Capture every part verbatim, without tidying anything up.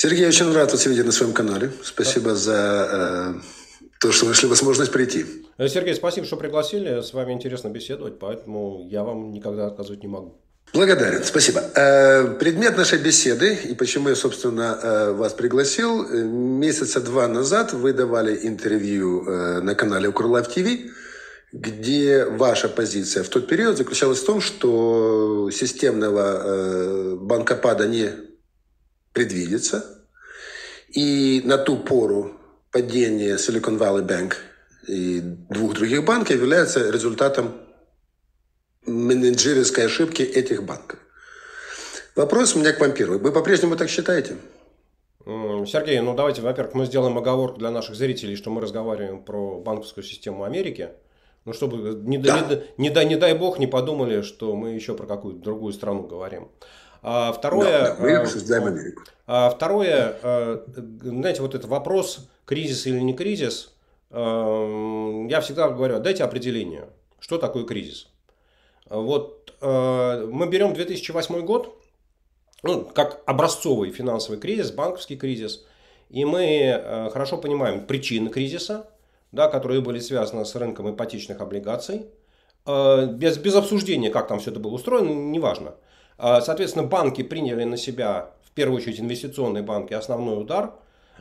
Сергей, очень рад вас видеть на своем канале. Спасибо за э, то, что нашли возможность прийти. Сергей, спасибо, что пригласили. С вами интересно беседовать, поэтому я вам никогда отказывать не могу. Благодарен, спасибо. Э, предмет нашей беседы, и почему я, собственно, э, вас пригласил, месяца два назад вы давали интервью э, на канале Укрлайф ТВ, где ваша позиция в тот период заключалась в том, что системного э, банкопада не предвидится. И на ту пору падение Silicon Valley Bank и двух других банков является результатом менеджерской ошибки этих банков. Вопрос у меня к вам первый. Вы по-прежнему так считаете? Сергей, ну давайте, во-первых, мы сделаем оговорку для наших зрителей, что мы разговариваем про банковскую систему Америки. Ну, чтобы, не, да. не, не, не, не дай бог, не подумали, что мы еще про какую-то другую страну говорим. А второе, да, да, мы обсуждаем Америку. А второе, знаете, вот этот вопрос, кризис или не кризис, я всегда говорю, дайте определение, что такое кризис. Вот мы берем две тысячи восьмой год, ну, как образцовый финансовый кризис, банковский кризис, и мы хорошо понимаем причины кризиса, да, которые были связаны с рынком ипотечных облигаций, без, без обсуждения, как там все это было устроено, неважно. Соответственно, банки приняли на себя, в первую очередь инвестиционные банки, основной удар,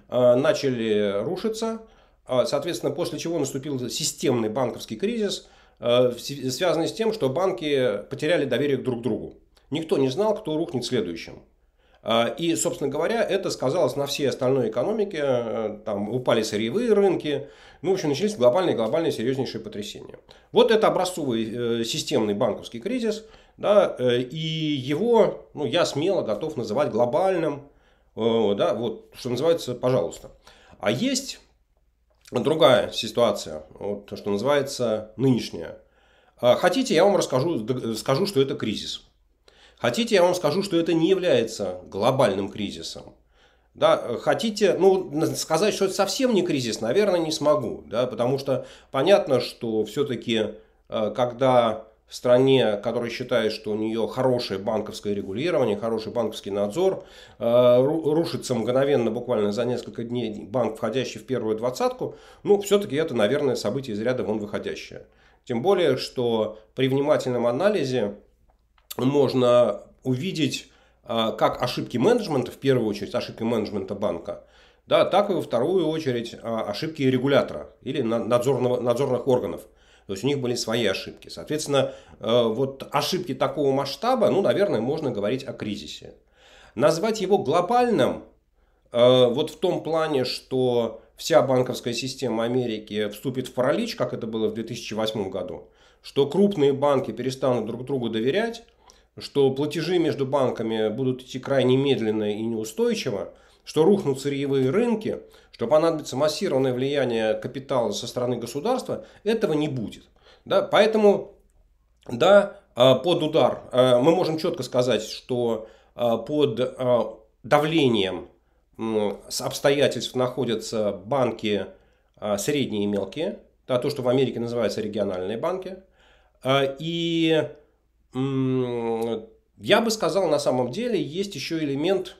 начали рушиться. Соответственно, после чего наступил системный банковский кризис, связанный с тем, что банки потеряли доверие друг к другу. Никто не знал, кто рухнет следующим. И, собственно говоря, это сказалось на всей остальной экономике. Там упали сырьевые рынки. Ну, в общем, начались глобальные, глобальные серьезнейшие потрясения. Вот это образцовый системный банковский кризис. Да, и его, ну, я смело готов называть глобальным. Да, вот, что называется, пожалуйста. А есть другая ситуация, вот, что называется нынешняя. Хотите, я вам расскажу, скажу, что это кризис. Хотите, я вам скажу, что это не является глобальным кризисом. Да, хотите, ну, сказать, что это совсем не кризис, наверное, не смогу. Да, потому что понятно, что все-таки, когда в стране, которая считает, что у нее хорошее банковское регулирование, хороший банковский надзор, рушится мгновенно, буквально за несколько дней, банк, входящий в первую двадцатку, ну, все-таки это, наверное, событие из ряда вон выходящее. Тем более, что при внимательном анализе можно увидеть как ошибки менеджмента, в первую очередь ошибки менеджмента банка, да, так и во вторую очередь ошибки регулятора или надзорного, надзорных органов. То есть у них были свои ошибки. Соответственно, вот ошибки такого масштаба, ну, наверное, можно говорить о кризисе. Назвать его глобальным, вот в том плане, что вся банковская система Америки вступит в паралич, как это было в две тысячи восьмом году, что крупные банки перестанут друг другу доверять, что платежи между банками будут идти крайне медленно и неустойчиво, что рухнут сырьевые рынки, что понадобится массированное влияние капитала со стороны государства, этого не будет. Да, поэтому, да, под удар мы можем четко сказать, что под давлением обстоятельств находятся банки средние и мелкие, да, то, что в Америке называется региональные банки. И я бы сказал, на самом деле есть еще элемент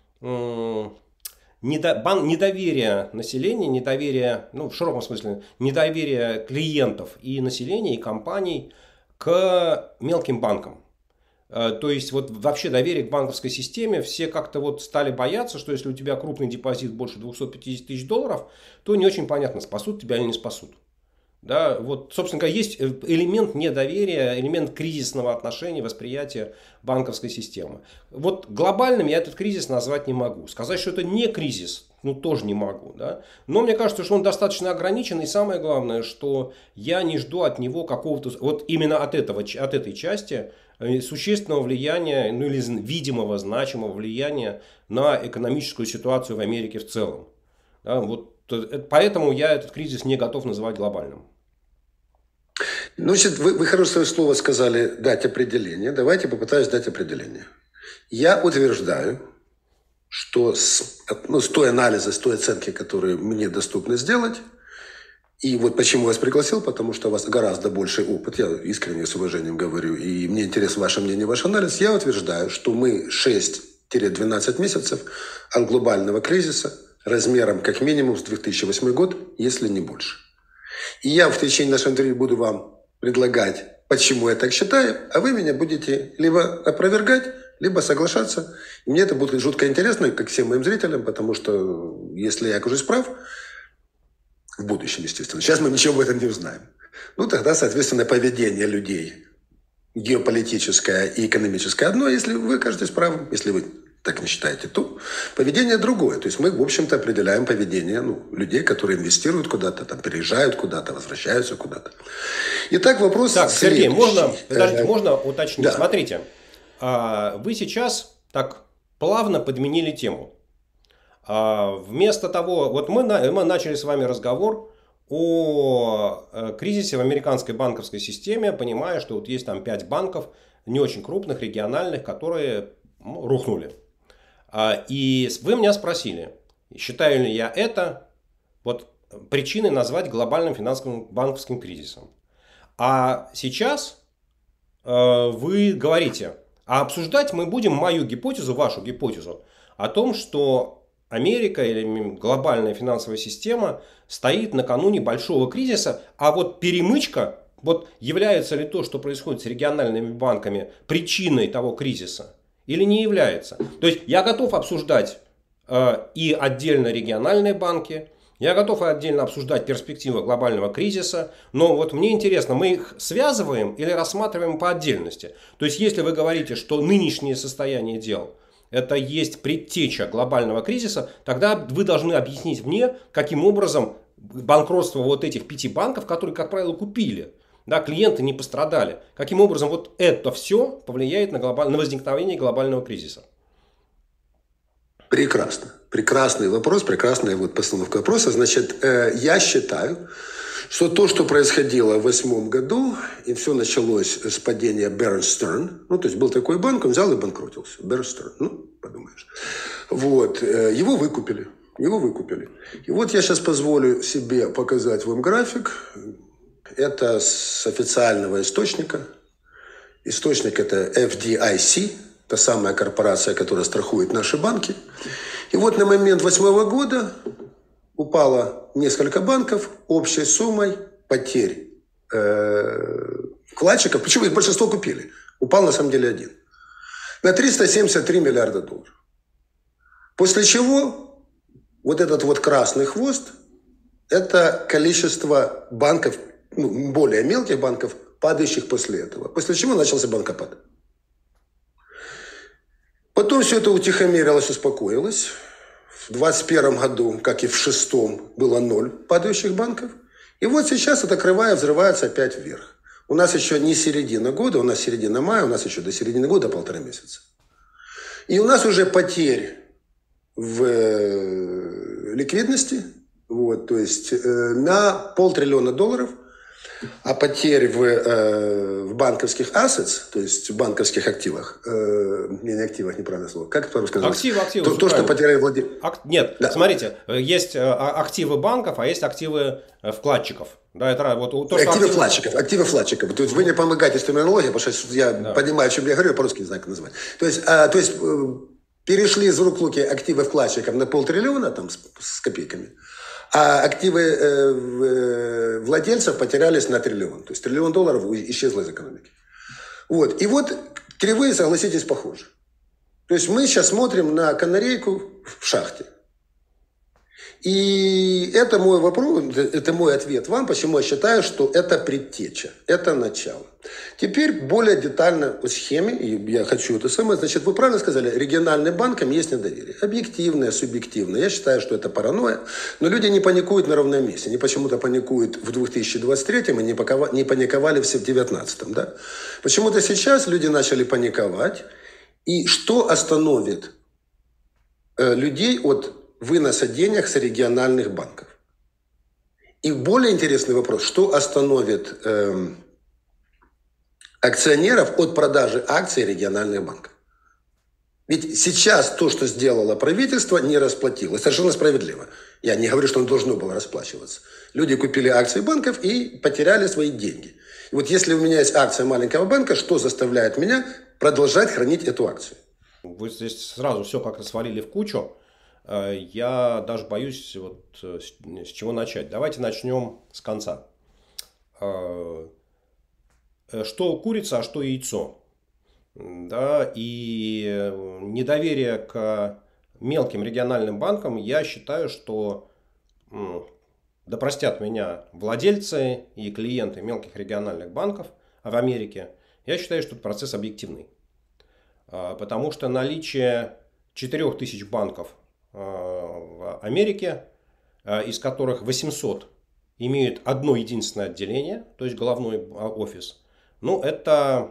недоверия населения, недоверия, ну, в широком смысле, недоверия клиентов и населения, и компаний к мелким банкам. То есть, вот вообще доверие к банковской системе, все как-то вот стали бояться, что если у тебя крупный депозит больше двухсот пятидесяти тысяч долларов, то не очень понятно, спасут тебя или не спасут. Да, вот, собственно говоря, есть элемент недоверия, элемент кризисного отношения, восприятия банковской системы. Вот глобальным я этот кризис назвать не могу. Сказать, что это не кризис, ну, тоже не могу. Да? Но мне кажется, что он достаточно ограничен. И самое главное, что я не жду от него какого-то, вот именно от, этого, от этой части, существенного влияния, ну, или видимого, значимого влияния на экономическую ситуацию в Америке в целом. Да, вот, поэтому я этот кризис не готов называть глобальным. Ну, вы, вы хорошее слово сказали дать определение. Давайте попытаюсь дать определение. Я утверждаю, что с, ну, с той анализа, с той оценки, которые мне доступно сделать, и вот почему вас пригласил, потому что у вас гораздо больший опыт, я искренне с уважением говорю, и мне интересно ваше мнение, ваш анализ, я утверждаю, что мы шесть шесть-двенадцать месяцев от глобального кризиса размером как минимум с две тысячи восьмой год, если не больше. И я в течение нашего интервью буду вам предлагать, почему я так считаю, а вы меня будете либо опровергать, либо соглашаться. И мне это будет жутко интересно, как всем моим зрителям, потому что если я окажусь прав, в будущем, естественно, сейчас мы ничего об этом не узнаем, ну тогда, соответственно, поведение людей геополитическое и экономическое одно, если вы окажетесь правым, если вы так не считаете, то поведение другое. То есть мы, в общем-то, определяем поведение ну, людей, которые инвестируют куда-то, там, переезжают куда-то, возвращаются куда-то. Итак, вопрос так, следующий. Сергей, можно, подождите, можно уточнить? Да. Смотрите, вы сейчас так плавно подменили тему. Вместо того, вот мы, мы начали с вами разговор о кризисе в американской банковской системе, понимая, что вот есть там пять банков, не очень крупных, региональных, которые ну, рухнули. И вы меня спросили, считаю ли я это вот, причиной назвать глобальным финансовым банковским кризисом. А сейчас э, вы говорите, а обсуждать мы будем мою гипотезу, вашу гипотезу о том, что Америка или глобальная финансовая система стоит накануне большого кризиса, а вот перемычка, вот является ли то, что происходит с региональными банками, причиной того кризиса? Или не является. То есть я готов обсуждать э, и отдельно региональные банки, я готов отдельно обсуждать перспективы глобального кризиса, но вот мне интересно, мы их связываем или рассматриваем по отдельности? То есть если вы говорите, что нынешнее состояние дел это есть предтеча глобального кризиса, тогда вы должны объяснить мне, каким образом банкротство вот этих пяти банков, которые, как правило, купили, да, клиенты не пострадали. Каким образом вот это все повлияет на, глобаль... на возникновение глобального кризиса? Прекрасно. Прекрасный вопрос, прекрасная вот постановка вопроса. Значит, э, я считаю, что то, что происходило в восьмом году, и все началось с падения Bear Stearns, ну, то есть был такой банк, он взял и банкротился. Bear Stearns, ну, подумаешь. Вот, э, его выкупили. Его выкупили. И вот я сейчас позволю себе показать вам график. Это с официального источника. Источник это эф ди ай си, та самая корпорация, которая страхует наши банки. И вот на момент восьмого года упало несколько банков общей суммой потерь э, вкладчиков. Почему их большинство купили? Упал на самом деле один. На триста семьдесят три миллиарда долларов. После чего вот этот вот красный хвост это количество банков, ну, более мелких банков, падающих после этого. После чего начался банкопад. Потом все это утихомирилось, успокоилось. В двадцать первом году, как и в шестом, было ноль падающих банков. И вот сейчас эта кривая взрывается опять вверх. У нас еще не середина года, у нас середина мая, у нас еще до середины года полтора месяца. И у нас уже потерь в ликвидности, вот, то есть э, на полтриллиона долларов, а потерь в, э, в банковских assets, то есть в банковских активах, э, не, не активах, неправильное слово, как это по-русски называется? Активы, активы. То, то что потеряли владельцы. Ак... Нет, да. Смотрите, есть активы банков, а есть активы вкладчиков. Да, это вот то, активы активы вкладчиков, активы вкладчиков. То есть вы мне помогаете с терминологией, потому что я да. понимаю, о чем я говорю, я по-русски не знаю, как назвать. То есть, а, то есть перешли из рук в руки активы вкладчиков на полтриллиона там, с, с копейками, а активы э, владельцев потерялись на триллион. То есть триллион долларов исчезло из экономики. Вот. И вот кривые, согласитесь, похожи. То есть мы сейчас смотрим на канарейку в шахте. И это мой вопрос, это мой ответ вам, почему я считаю, что это предтеча, это начало. Теперь более детально по схеме, и я хочу это самое, значит, вы правильно сказали, региональным банкам есть недоверие. Объективное, субъективное. Я считаю, что это паранойя, но люди не паникуют на ровном месте. Они почему-то паникуют в две тысячи двадцать третьем и не паниковали все в две тысячи девятнадцатом. Да? Почему-то сейчас люди начали паниковать. И что остановит э, людей от выноса денег с региональных банков? И более интересный вопрос, что остановит э, акционеров от продажи акций региональных банков? Ведь сейчас то, что сделало правительство, не расплатилось. Совершенно справедливо. Я не говорю, что оно должно было расплачиваться. Люди купили акции банков и потеряли свои деньги. И вот если у меня есть акция маленького банка, что заставляет меня продолжать хранить эту акцию? Вы здесь сразу все как-то свалили в кучу. Я даже боюсь, вот, с чего начать. Давайте начнем с конца. Что курица, а что яйцо? Да, и недоверие к мелким региональным банкам, я считаю, что, да простят меня владельцы и клиенты мелких региональных банков в Америке, я считаю, что это процесс объективный. Потому что наличие четырёх тысяч банков в Америке, из которых восемьсот имеют одно единственное отделение, то есть головной офис, ну, это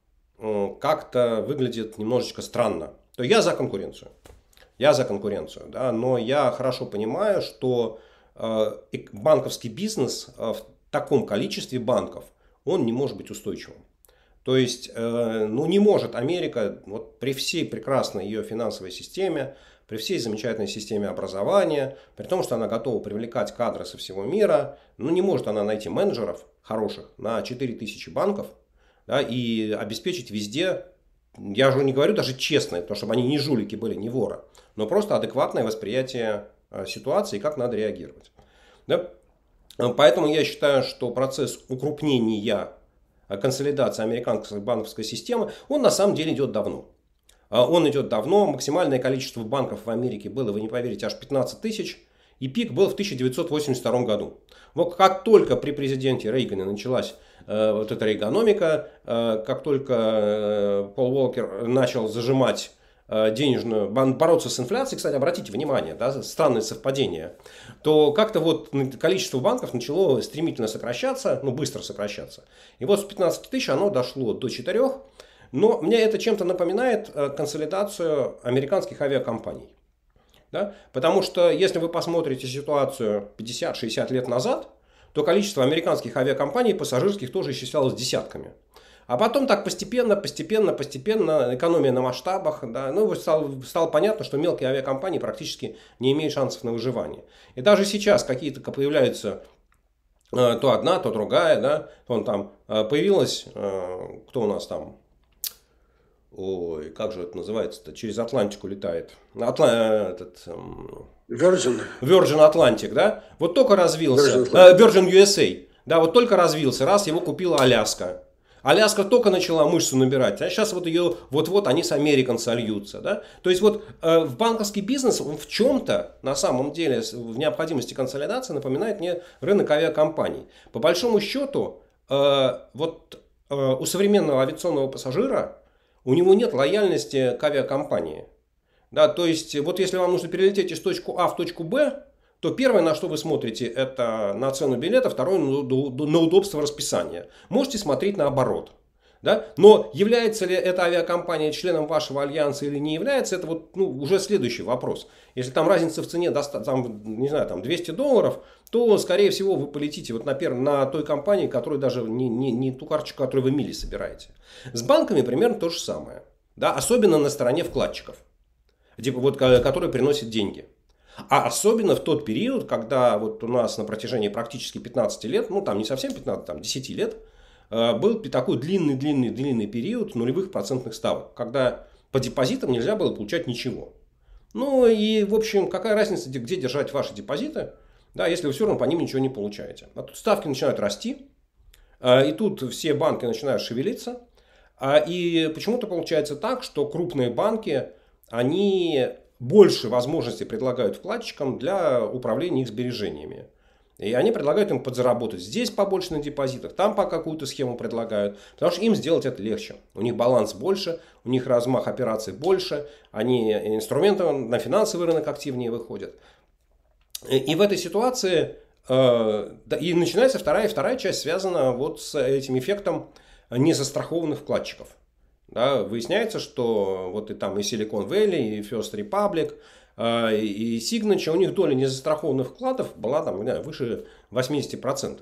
как-то выглядит немножечко странно. То я за конкуренцию. Я за конкуренцию, да, но я хорошо понимаю, что банковский бизнес в таком количестве банков, он не может быть устойчивым. То есть, ну, не может Америка, вот при всей прекрасной ее финансовой системе, при всей замечательной системе образования, при том, что она готова привлекать кадры со всего мира, ну, не может она найти менеджеров хороших на четыре тысячи банков, да, и обеспечить везде, я же не говорю даже честное, потому чтобы они не жулики были, не воры, но просто адекватное восприятие ситуации, как надо реагировать. Да? Поэтому я считаю, что процесс укрупнения, консолидации американской банковской системы, он на самом деле идет давно. Он идет давно, максимальное количество банков в Америке было, вы не поверите, аж пятнадцать тысяч, и пик был в тысяча девятьсот восемьдесят втором году. Вот как только при президенте Рейгане началась э, вот эта рейгономика, э, как только э, Пол Уолкер начал зажимать э, денежную, бороться с инфляцией, кстати, обратите внимание, да, странное совпадение, то как-то вот количество банков начало стремительно сокращаться, ну быстро сокращаться. И вот с пятнадцати тысяч оно дошло до четырёх. Но мне это чем-то напоминает консолидацию американских авиакомпаний. Да? Потому что если вы посмотрите ситуацию пятьдесят-шестьдесят лет назад, то количество американских авиакомпаний пассажирских тоже исчислялось десятками. А потом так постепенно, постепенно, постепенно, экономия на масштабах, да, ну, стало, стало понятно, что мелкие авиакомпании практически не имеют шансов на выживание. И даже сейчас какие-то появляются то одна, то другая, да, вон там появилась, кто у нас там, ой, как же это называется-то? Через Атлантику летает. Атла... Этот, эм... Virgin. Virgin Atlantic, да? Вот только развился. Virgin, Virgin ю эс эй. Да, вот только развился. Раз его купила Аляска. Аляска только начала мышцу набирать. А сейчас вот ее вот-вот они с American сольются. Да? То есть вот э, в банковский бизнес он в чем-то на самом деле в необходимости консолидации напоминает мне рынок авиакомпаний. По большому счету э, вот э, у современного авиационного пассажира у него нет лояльности к авиакомпании. Да, то есть, вот если вам нужно перелететь из точки А в точку Б, то первое, на что вы смотрите, это на цену билета, второе, на удобство расписания. Можете смотреть наоборот. Да? Но является ли эта авиакомпания членом вашего альянса или не является, это вот, ну, уже следующий вопрос. Если там разница в цене там, не знаю, там двести долларов, то, скорее всего, вы полетите вот на, пер... на той компании, которая даже не, не, не ту карточку, которую вы мили собираете. С банками примерно то же самое. Да? Особенно на стороне вкладчиков, типа, вот, которые приносят деньги. А особенно в тот период, когда вот у нас на протяжении практически пятнадцати лет, ну там не совсем пятнадцать, там десять лет, был такой длинный-длинный-длинный период нулевых процентных ставок, когда по депозитам нельзя было получать ничего. Ну и, в общем, какая разница, где держать ваши депозиты, да, если вы все равно по ним ничего не получаете. А тут ставки начинают расти, и тут все банки начинают шевелиться. И почему-то получается так, что крупные банки, они больше возможностей предлагают вкладчикам для управления их сбережениями. И они предлагают им подзаработать здесь побольше на депозитах, там по какую-то схему предлагают, потому что им сделать это легче. У них баланс больше, у них размах операций больше, они инструменты на финансовый рынок активнее выходят. И в этой ситуации э, и начинается вторая, вторая часть, связана вот с этим эффектом незастрахованных вкладчиков. Да, выясняется, что вот и там и Silicon Valley, и First Republic, и Signature, у них доля незастрахованных вкладов была там, не знаю, выше восьмидесяти процентов.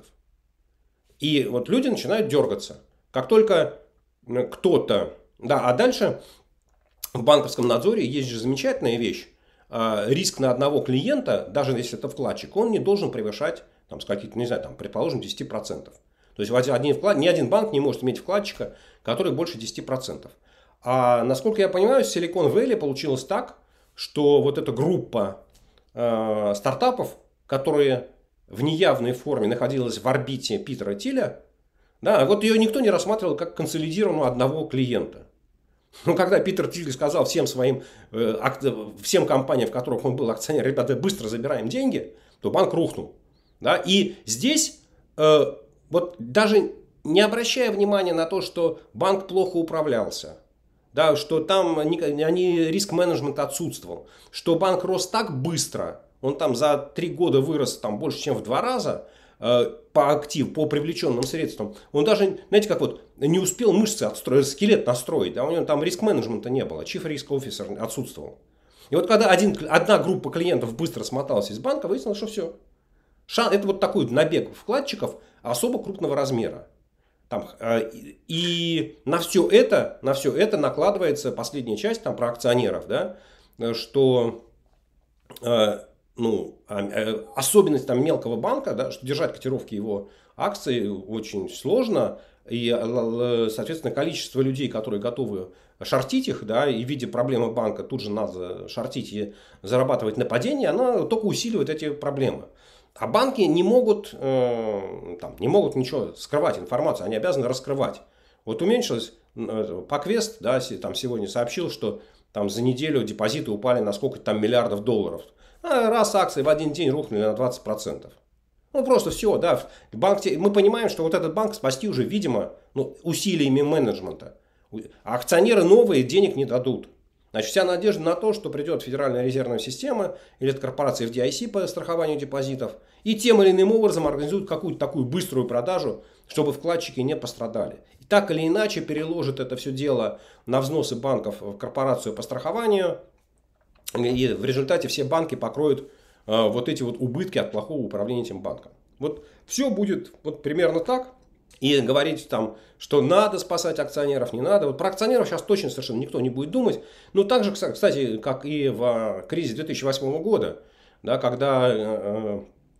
И вот люди начинают дергаться. Как только кто-то... Да, а дальше в банковском надзоре есть же замечательная вещь. Риск на одного клиента, даже если это вкладчик, он не должен превышать, там, с каких-то, не знаю, там, предположим, десяти процентов. То есть один вклад, ни один банк не может иметь вкладчика, который больше десяти процентов. А насколько я понимаю, в Silicon Valley получилось так, что вот эта группа э, стартапов, которые в неявной форме находилась в орбите Питера Тиля, да, вот ее никто не рассматривал как консолидированную одного клиента. Но когда Питер Тиль сказал всем своим, э, ак, всем компаниям, в которых он был акционер, ребята, быстро забираем деньги, то банк рухнул. Да? И здесь э, вот даже не обращая внимания на то, что банк плохо управлялся, да, что там они, они, риск-менеджмент отсутствовал, что банк рос так быстро, он там за три года вырос там, больше, чем в два раза э, по активу, по привлеченным средствам. Он даже, знаете, как вот не успел мышцы отстроить, скелет настроить, да, у него там риск-менеджмента не было, chief risk officer отсутствовал. И вот когда один, одна группа клиентов быстро смоталась из банка, выяснилось, что все. Шан, это вот такой набег вкладчиков особо крупного размера. Там, э, и на все это, на все это накладывается последняя часть там, про акционеров, да, что э, ну, э, особенность там, мелкого банка, да, что держать котировки его акций очень сложно. И, соответственно, количество людей, которые готовы шортить их, да, и видя проблемы банка, тут же надо шортить и зарабатывать на падении, она только усиливает эти проблемы. А банки не могут, э, там, не могут ничего скрывать информацию, они обязаны раскрывать. Вот уменьшилось, э, Паквест, да, там сегодня сообщил, что там за неделю депозиты упали на сколько там миллиардов долларов. А раз акции в один день рухнули на двадцать процентов. Ну просто все, да. Банк, мы понимаем, что вот этот банк спасти уже, видимо, ну, усилиями менеджмента. А акционеры новые денег не дадут. Значит, вся надежда на то, что придет Федеральная резервная система или от корпорации эф ди ай си по страхованию депозитов и тем или иным образом организуют какую-то такую быструю продажу, чтобы вкладчики не пострадали. И так или иначе переложит это все дело на взносы банков в корпорацию по страхованию. И в результате все банки покроют э, вот эти вот убытки от плохого управления этим банком. Вот все будет вот примерно так. И говорить там, что надо спасать акционеров, не надо. Вот про акционеров сейчас точно совершенно никто не будет думать. Но так же, кстати, как и в кризисе две тысячи восьмого года, да, когда,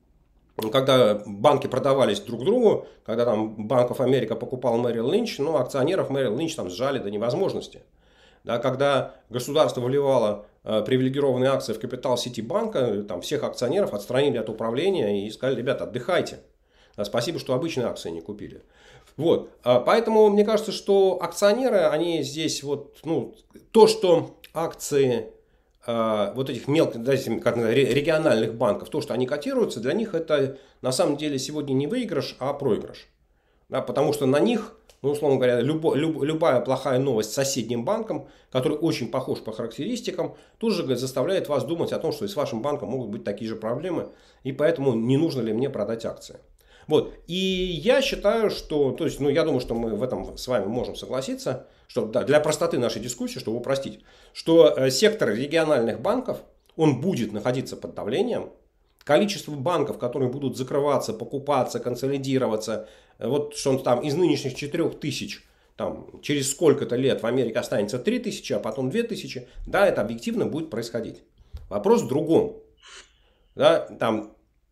когда банки продавались друг другу, когда там Bank of America покупал Merrill Lynch, ну, акционеров Merrill Lynch там сжали до невозможности. Да, когда государство вливало привилегированные акции в капитал Ситибанка, там всех акционеров отстранили от управления и сказали: ребята, отдыхайте. Спасибо, что обычные акции не купили. Вот. Поэтому мне кажется, что акционеры, они здесь вот, ну, то, что акции вот этих мелких, как региональных банков, то, что они котируются, для них это на самом деле сегодня не выигрыш, а проигрыш. Да, потому что на них, ну, условно говоря, любо, люб, любая плохая новость с соседним банком, который очень похож по характеристикам, тут же заставляет вас думать о том, что и с вашим банком могут быть такие же проблемы, и поэтому не нужно ли мне продать акции. Вот. И я считаю, что, то есть, ну, я думаю, что мы в этом с вами можем согласиться, что да, для простоты нашей дискуссии, чтобы упростить, что э, сектор региональных банков, он будет находиться под давлением. Количество банков, которые будут закрываться, покупаться, консолидироваться, э, вот что он там из нынешних четырёх тысяч, там, через сколько-то лет в Америке останется три тысячи, а потом две тысячи, да, это объективно будет происходить. Вопрос в другом. Да, там,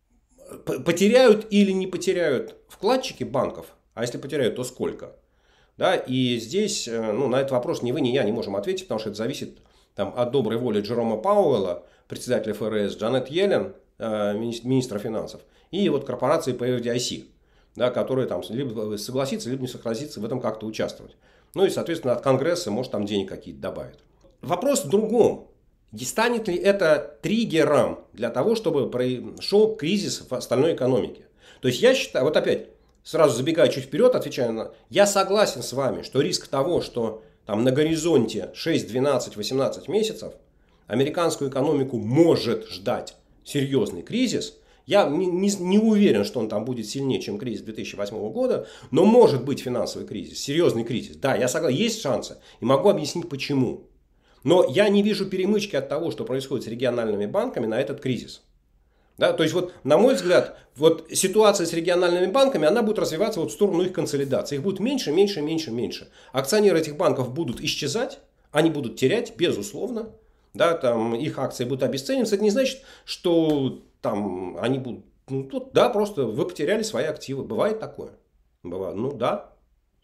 потеряют или не потеряют вкладчики банков, а если потеряют, то сколько? Да, и здесь, ну, на этот вопрос ни вы, ни я не можем ответить, потому что это зависит там, от доброй воли Джерома Пауэлла, председателя эф эр эс, Джанет Йеллен, министра финансов, и вот корпорации по эф ди ай си, да, которые там либо согласится, либо не согласится в этом как-то участвовать. Ну и, соответственно, от Конгресса, может, там денег какие-то добавят. Вопрос в другом. И станет ли это триггером для того, чтобы произошел кризис в остальной экономике? То есть я считаю, вот опять, сразу забегая чуть вперед, отвечая на... Я согласен с вами, что риск того, что там на горизонте шесть, двенадцать, восемнадцать месяцев американскую экономику может ждать серьезный кризис. Я не, не, не уверен, что он там будет сильнее, чем кризис две тысячи восьмого года, но может быть финансовый кризис, серьезный кризис. Да, я согласен, есть шансы, и могу объяснить почему. Но я не вижу перемычки от того, что происходит с региональными банками на этот кризис. Да, то есть, вот, на мой взгляд, вот, ситуация с региональными банками, она будет развиваться вот в сторону их консолидации. Их будет меньше, меньше, меньше, меньше. Акционеры этих банков будут исчезать, они будут терять, безусловно. Да, там, их акции будут обесцениваться. Это не значит, что там, они будут... Ну, тут, да, просто вы потеряли свои активы. Бывает такое. Бывает, ну да.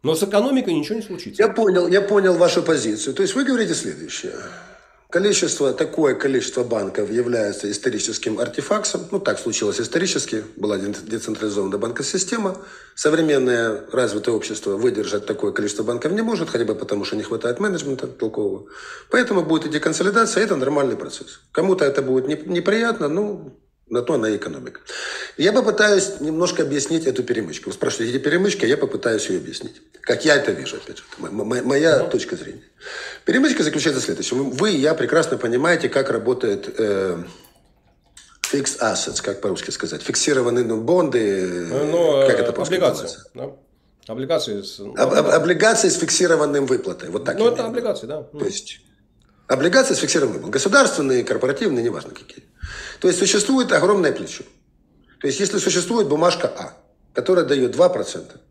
Но с экономикой ничего не случится. Я понял, я понял вашу позицию. То есть вы говорите следующее. Количество, такое количество банков является историческим артефактом. Ну, так случилось исторически. Была децентрализована банковская система. Современное развитое общество выдержать такое количество банков не может, хотя бы потому, что не хватает менеджмента толкового. Поэтому будет идти консолидация, это нормальный процесс. Кому-то это будет неприятно, но на то она и экономика. Я попытаюсь немножко объяснить эту перемычку. Вы спрашиваете, эти перемычки, я попытаюсь ее объяснить. Как я это вижу, опять же. Моя, моя mm-hmm. точка зрения. Перемычка заключается в следующем. Вы и я прекрасно понимаете, как работает э, fixed assets, как по-русски сказать. Фиксированные ну, бонды. Ну, как это по-русски облигации. называется? Да? Облигации с... Об, об, облигации с фиксированным выплатой. Вот так. Ну, это облигации, да. То есть, облигации с фиксированным выплатой. Государственные, корпоративные, неважно какие. То есть, существует огромное плечо. То есть, если существует бумажка А, которая дает два процента,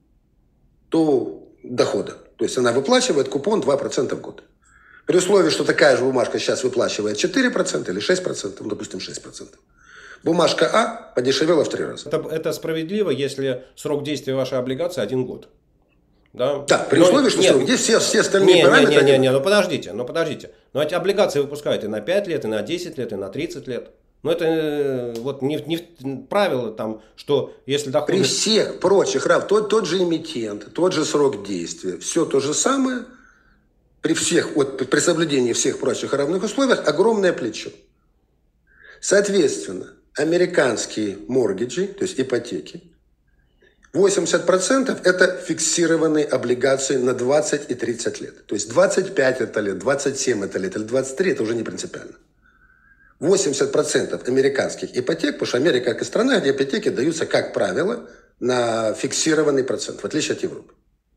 то дохода. То есть, она выплачивает купон два процента в год. При условии, что такая же бумажка сейчас выплачивает четыре процента или шесть процентов, ну, допустим, шесть процентов. Бумажка А подешевела в три раза. Это, это справедливо, если срок действия вашей облигации один год. Да, да при но, условии, что нет, срок, где все, все остальные не, параметры... Не, не, не, не, ну подождите, ну подождите. Но эти облигации выпускают и на пять лет, и на десять лет, и на тридцать лет. Но это вот не, не правило там, что если доходы... При всех прочих равных, тот, тот же эмитент, тот же срок действия, все то же самое, при всех, вот, при соблюдении всех прочих равных условиях, огромное плечо. Соответственно, американские моргиджи, то есть ипотеки, восемьдесят процентов это фиксированные облигации на двадцать и тридцать лет. То есть двадцать пять это лет, двадцать семь это лет или двадцать три это уже не принципиально. восемьдесят процентов американских ипотек, потому что Америка как страна, где ипотеки даются, как правило, на фиксированный процент, в отличие от Европы.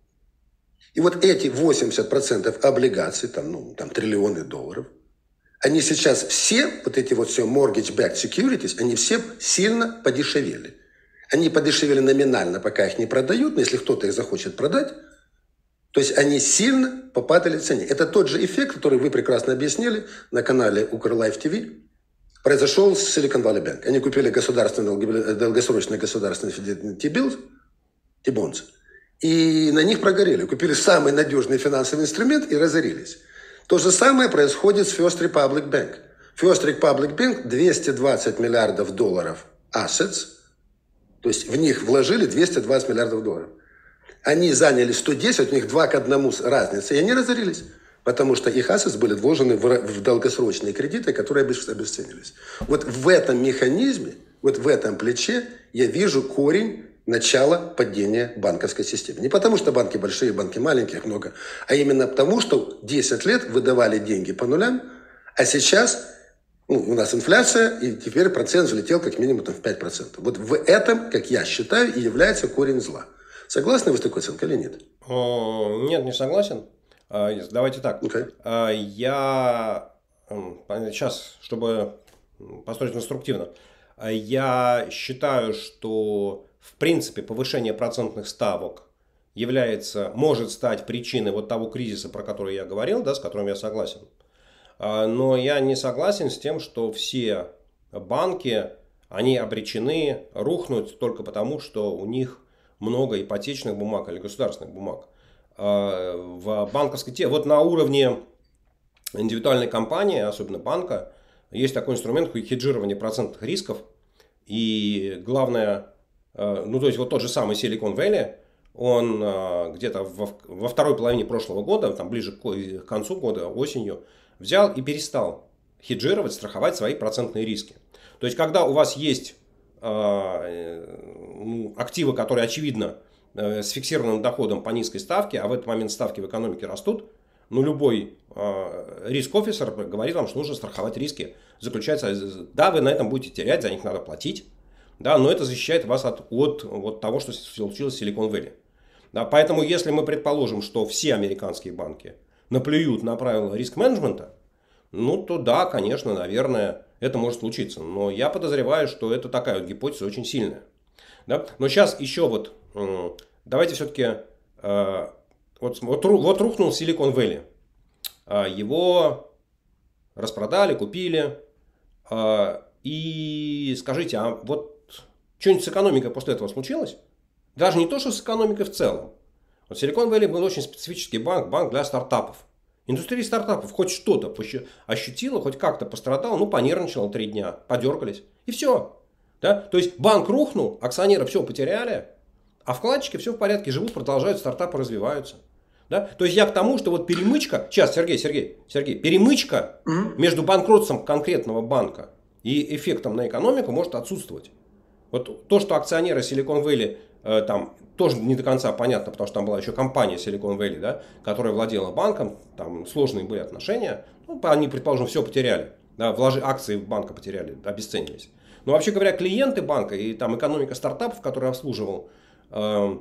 И вот эти восемьдесят процентов облигаций, там, ну, там триллионы долларов, они сейчас все, вот эти вот все mortgage-backed securities, они все сильно подешевели. Они подешевели номинально, пока их не продают, но если кто-то их захочет продать, то есть они сильно попадали в цене. Это тот же эффект, который вы прекрасно объяснили на канале Укрлайф ТВ, произошел с Silicon Valley Bank. Они купили государственный, долгосрочный государственный T-bills, T-bonds, и на них прогорели. Купили самый надежный финансовый инструмент и разорились. То же самое происходит с First Republic Bank. First Republic Bank двести двадцать миллиардов долларов assets, то есть в них вложили двести двадцать миллиардов долларов. Они заняли сто десять, у них два к одному разница, и они разорились. Потому что их assets были вложены в долгосрочные кредиты, которые обесценились. Вот в этом механизме, вот в этом плече я вижу корень начала падения банковской системы. Не потому, что банки большие, банки маленькие, их много, а именно потому, что десять лет выдавали деньги по нулям, а сейчас ну, у нас инфляция, и теперь процент взлетел как минимум там, в пять процентов. Вот в этом, как я считаю, и является корень зла. Согласны вы с такой оценкой или нет? Нет, не согласен. Давайте так. Okay. Я сейчас, чтобы построить конструктивно, я считаю, что в принципе повышение процентных ставок является, может стать причиной вот того кризиса, про который я говорил, да, с которым я согласен. Но я не согласен с тем, что все банки, они обречены рухнуть только потому, что у них много ипотечных бумаг или государственных бумаг. В банковской теме, вот на уровне индивидуальной компании, особенно банка, есть такой инструмент, как хеджирование процентных рисков. И главное, ну то есть вот тот же самый Silicon Valley, он где-то во, во второй половине прошлого года, там ближе к концу года, осенью, взял и перестал хеджировать, страховать свои процентные риски. То есть когда у вас есть ну, активы, которые очевидно с фиксированным доходом по низкой ставке, а в этот момент ставки в экономике растут, ну любой э, риск-офисер говорит вам, что нужно страховать риски. Заключается, да, вы на этом будете терять, за них надо платить, да, но это защищает вас от, от, от того, что случилось в Silicon Valley. Да, поэтому если мы предположим, что все американские банки наплюют на правила риск-менеджмента, ну то да, конечно, наверное, это может случиться. Но я подозреваю, что это такая вот гипотеза очень сильная. Да? Но сейчас еще вот, давайте все-таки, вот, вот, вот рухнул Silicon Valley. Его распродали, купили. И скажите, а вот что-нибудь с экономикой после этого случилось? Даже не то, что с экономикой в целом. Вот Silicon Valley был очень специфический банк, банк для стартапов. Индустрия стартапов хоть что-то ощутила, хоть как-то пострадала, ну, понервничала три дня, подергались, и все. Да? То есть банк рухнул, акционеры все потеряли, а вкладчики все в порядке, живут, продолжают, стартапы развиваются. Да? То есть я к тому, что вот перемычка, сейчас, Сергей, Сергей, Сергей, перемычка mm-hmm. между банкротством конкретного банка и эффектом на экономику может отсутствовать. Вот то, что акционеры Silicon Valley э, там тоже не до конца понятно, потому что там была еще компания Silicon Valley, да, которая владела банком, там сложные были отношения, ну, они, предположим, все потеряли, да, вложи, акции банка потеряли, обесценились. Но вообще говоря, клиенты банка и там экономика стартапов, который обслуживал э,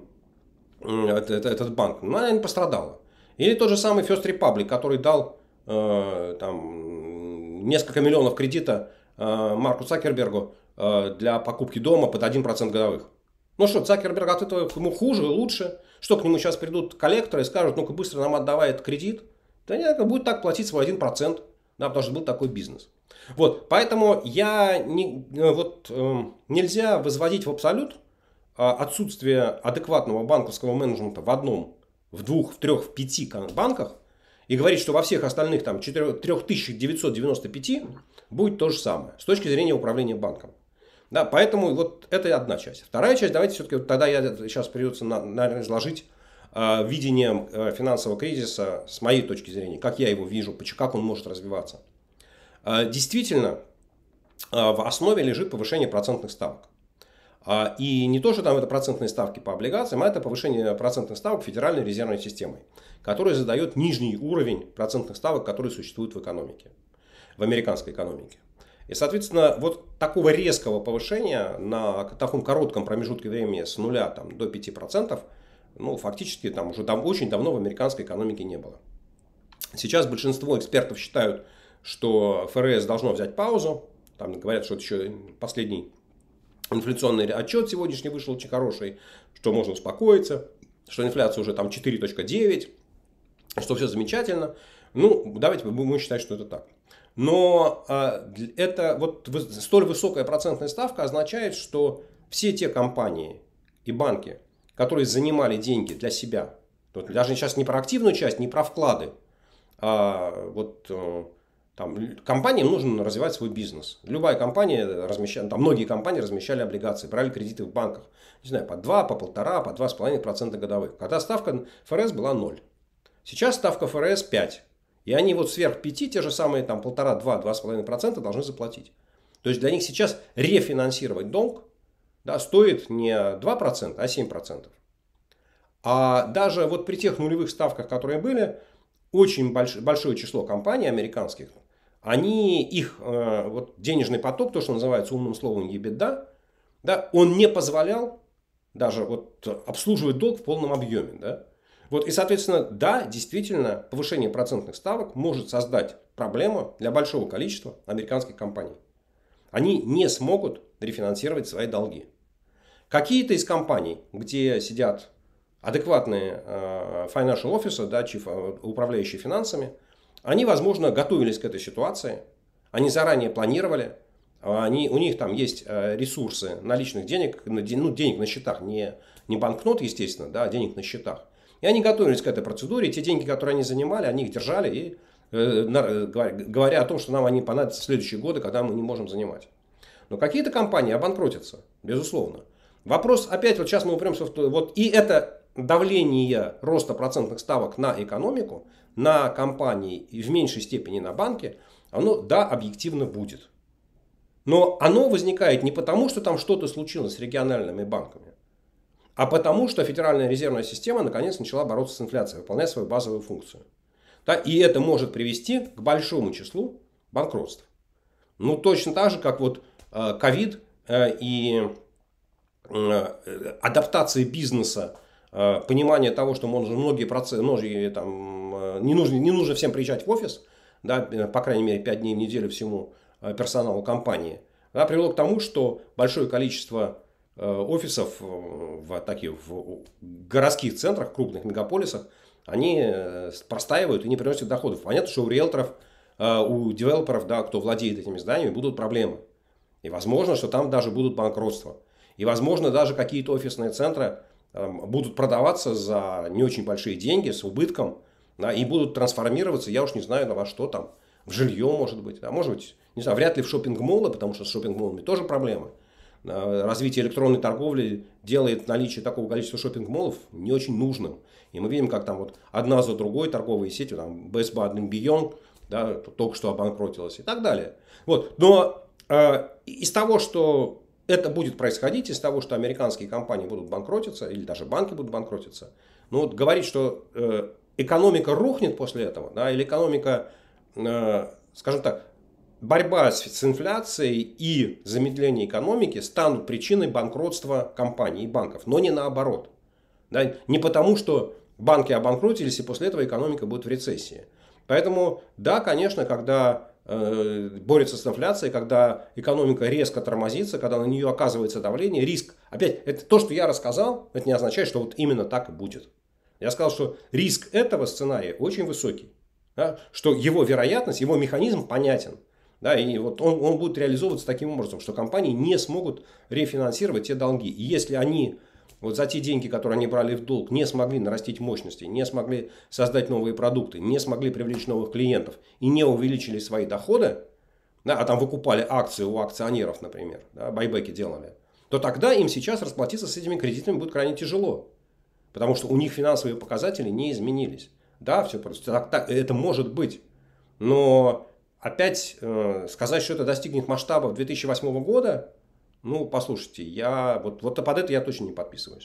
этот, этот банк, ну, она не пострадала. Или тот же самый First Republic, который дал э, там, несколько миллионов кредита э, Марку Цукербергу э, для покупки дома под один процент годовых. Ну что, Цукерберг от этого ему хуже, лучше? Что, к нему сейчас придут коллекторы и скажут, ну-ка быстро нам отдавай этот кредит? Да нет, будет так платить свой один процент, да, потому что был такой бизнес. Вот, поэтому я не, вот, э, нельзя возводить в абсолют э, отсутствие адекватного банковского менеджмента в одном, в двух, в трех, в пяти банках и говорить, что во всех остальных там три тысячи девятьсот девяносто пять будет то же самое с точки зрения управления банком. Да, поэтому вот это одна часть. Вторая часть, давайте все-таки, вот тогда я сейчас придется, на, наверное, изложить э, видение э, финансового кризиса с моей точки зрения, как я его вижу, как он может развиваться. Э, действительно, э, в основе лежит повышение процентных ставок. Э, и не то, что там это процентные ставки по облигациям, а это повышение процентных ставок Федеральной резервной системой, которая задает нижний уровень процентных ставок, которые существуют в экономике, в американской экономике. И, соответственно, вот такого резкого повышения на таком коротком промежутке времени с нуля там, до пяти процентов, ну, фактически там уже там, очень давно в американской экономике не было. Сейчас большинство экспертов считают, что эф эр эс должно взять паузу. Там говорят, что это еще последний инфляционный отчет сегодняшний вышел очень хороший, что можно успокоиться, что инфляция уже там четыре целых девять, что все замечательно. Ну, давайте будем считать, что это так. Но э, это вот столь высокая процентная ставка означает, что все те компании и банки, которые занимали деньги для себя, даже сейчас не про активную часть, не про вклады, а вот э, там, компаниям нужно развивать свой бизнес. Любая компания размещала, там многие компании размещали облигации, брали кредиты в банках, не знаю, по два, по полтора, по два с половиной процента годовых. Когда ставка эф эр эс была ноль. Сейчас ставка эф эр эс пять. И они вот сверх пяти, те же самые там полтора-два, два с половиной процента должны заплатить. То есть для них сейчас рефинансировать долг, да, стоит не два процента, а семь процентов. А даже вот при тех нулевых ставках, которые были, очень больш, большое число компаний американских, они, их э, вот денежный поток, то, что называется умным словом EBITDA, да, он не позволял даже вот обслуживать долг в полном объеме. Да. Вот, и, соответственно, да, действительно, повышение процентных ставок может создать проблему для большого количества американских компаний. Они не смогут рефинансировать свои долги. Какие-то из компаний, где сидят адекватные э, financial officer, да, chief, э, управляющие финансами, они, возможно, готовились к этой ситуации, они заранее планировали, они, у них там есть э, ресурсы наличных денег, ну, денег на счетах, не, не банкнот, естественно, да, а денег на счетах. И они готовились к этой процедуре, и те деньги, которые они занимали, они их держали, и, э, говоря о том, что нам они понадобятся в следующие годы, когда мы не можем занимать. Но какие-то компании обанкротятся, безусловно. Вопрос, опять, вот сейчас мы упремся в то, вот и это давление роста процентных ставок на экономику, на компании и в меньшей степени на банки, оно, да, объективно будет. Но оно возникает не потому, что там что-то случилось с региональными банками, а потому, что Федеральная резервная система наконец начала бороться с инфляцией, выполнять свою базовую функцию. Да, и это может привести к большому числу банкротств. Ну, точно так же, как вот ковид э, и э, адаптация бизнеса, э, понимание того, что можно многие процессы, многие, там, э, не, нужно, не нужно всем приезжать в офис, да, по крайней мере, пять дней в неделю всему персоналу компании, да, привело к тому, что большое количество офисов в, таких, в городских центрах, крупных мегаполисах, они простаивают и не приносят доходов. Понятно, что у риэлторов, у девелоперов, да, кто владеет этими зданиями, будут проблемы. И возможно, что там даже будут банкротства. И возможно, даже какие-то офисные центры будут продаваться за не очень большие деньги, с убытком, да, и будут трансформироваться, я уж не знаю, на во что там, в жилье, может быть, а может быть, не знаю, вряд ли в шопинг-моллы, потому что с шопинг-моллами тоже проблемы. Развитие электронной торговли делает наличие такого количества шопинг-моллов не очень нужным. И мы видим, как там вот одна за другой торговые сети, там Best Buy and Beyond, да, только что обанкротилась и так далее. Вот. Но э, из того, что это будет происходить, из того, что американские компании будут банкротиться, или даже банки будут банкротиться, ну вот говорить, что э, экономика рухнет после этого, да, или экономика, э, скажем так, борьба с, с инфляцией и замедление экономики станут причиной банкротства компаний и банков, но не наоборот. Да, не потому, что банки обанкротились и после этого экономика будет в рецессии. Поэтому, да, конечно, когда э, борются с инфляцией, когда экономика резко тормозится, когда на нее оказывается давление, риск. Опять, это то, что я рассказал, это не означает, что вот именно так и будет. Я сказал, что риск этого сценария очень высокий. Да, что его вероятность, его механизм понятен. Да, и вот он, он будет реализовываться таким образом, что компании не смогут рефинансировать те долги. И если они вот за те деньги, которые они брали в долг, не смогли нарастить мощности, не смогли создать новые продукты, не смогли привлечь новых клиентов и не увеличили свои доходы, да, а там выкупали акции у акционеров, например, да, байбеки делали, то тогда им сейчас расплатиться с этими кредитами будет крайне тяжело. Потому что у них финансовые показатели не изменились. Да, все просто так, так, это может быть. Но опять э, сказать, что это достигнет масштабов две тысячи восьмого года, ну, послушайте, я вот, вот под это я точно не подписываюсь.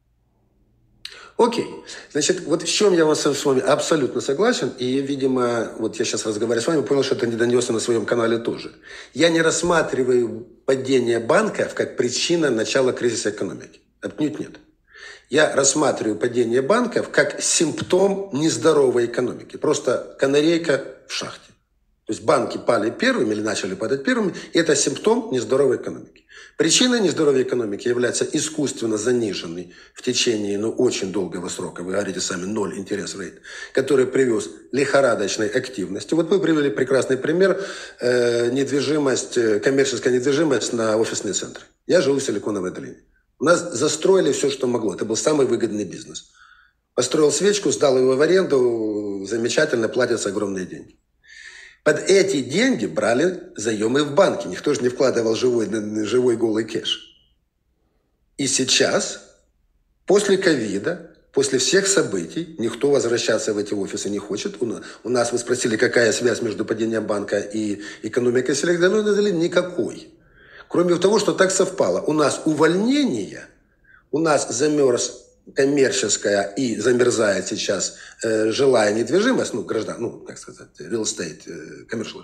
Окей. Значит, вот в чем я вас с вами абсолютно согласен, и, видимо, вот я сейчас разговариваю с вами, понял, что это не донес на своем канале тоже. Я не рассматриваю падение банков как причина начала кризиса экономики. Отнюдь нет. Я рассматриваю падение банков как симптом нездоровой экономики. Просто канарейка в шахте. То есть банки пали первыми или начали падать первыми, и это симптом нездоровой экономики. Причиной нездоровой экономики является искусственно заниженный в течение ну, очень долгого срока, вы говорите сами, ноль интерес рейт, который привез лихорадочной активности. Вот вы привели прекрасный пример, э, недвижимость, коммерческая недвижимость на офисные центры. Я живу в Силиконовой долине. У нас застроили все, что могло. Это был самый выгодный бизнес. Построил свечку, сдал его в аренду, замечательно, платятся огромные деньги. Под эти деньги брали заемы в банке. Никто же не вкладывал живой, живой голый кэш. И сейчас, после ковида, после всех событий, никто возвращаться в эти офисы не хочет. У нас, вы спросили, какая связь между падением банка и экономикой Силиконовой долины? Никакой. Кроме того, что так совпало. У нас увольнение, у нас замерз коммерческая и замерзает сейчас э, жилая недвижимость, ну, граждан, ну, как сказать, real estate, э, commercial.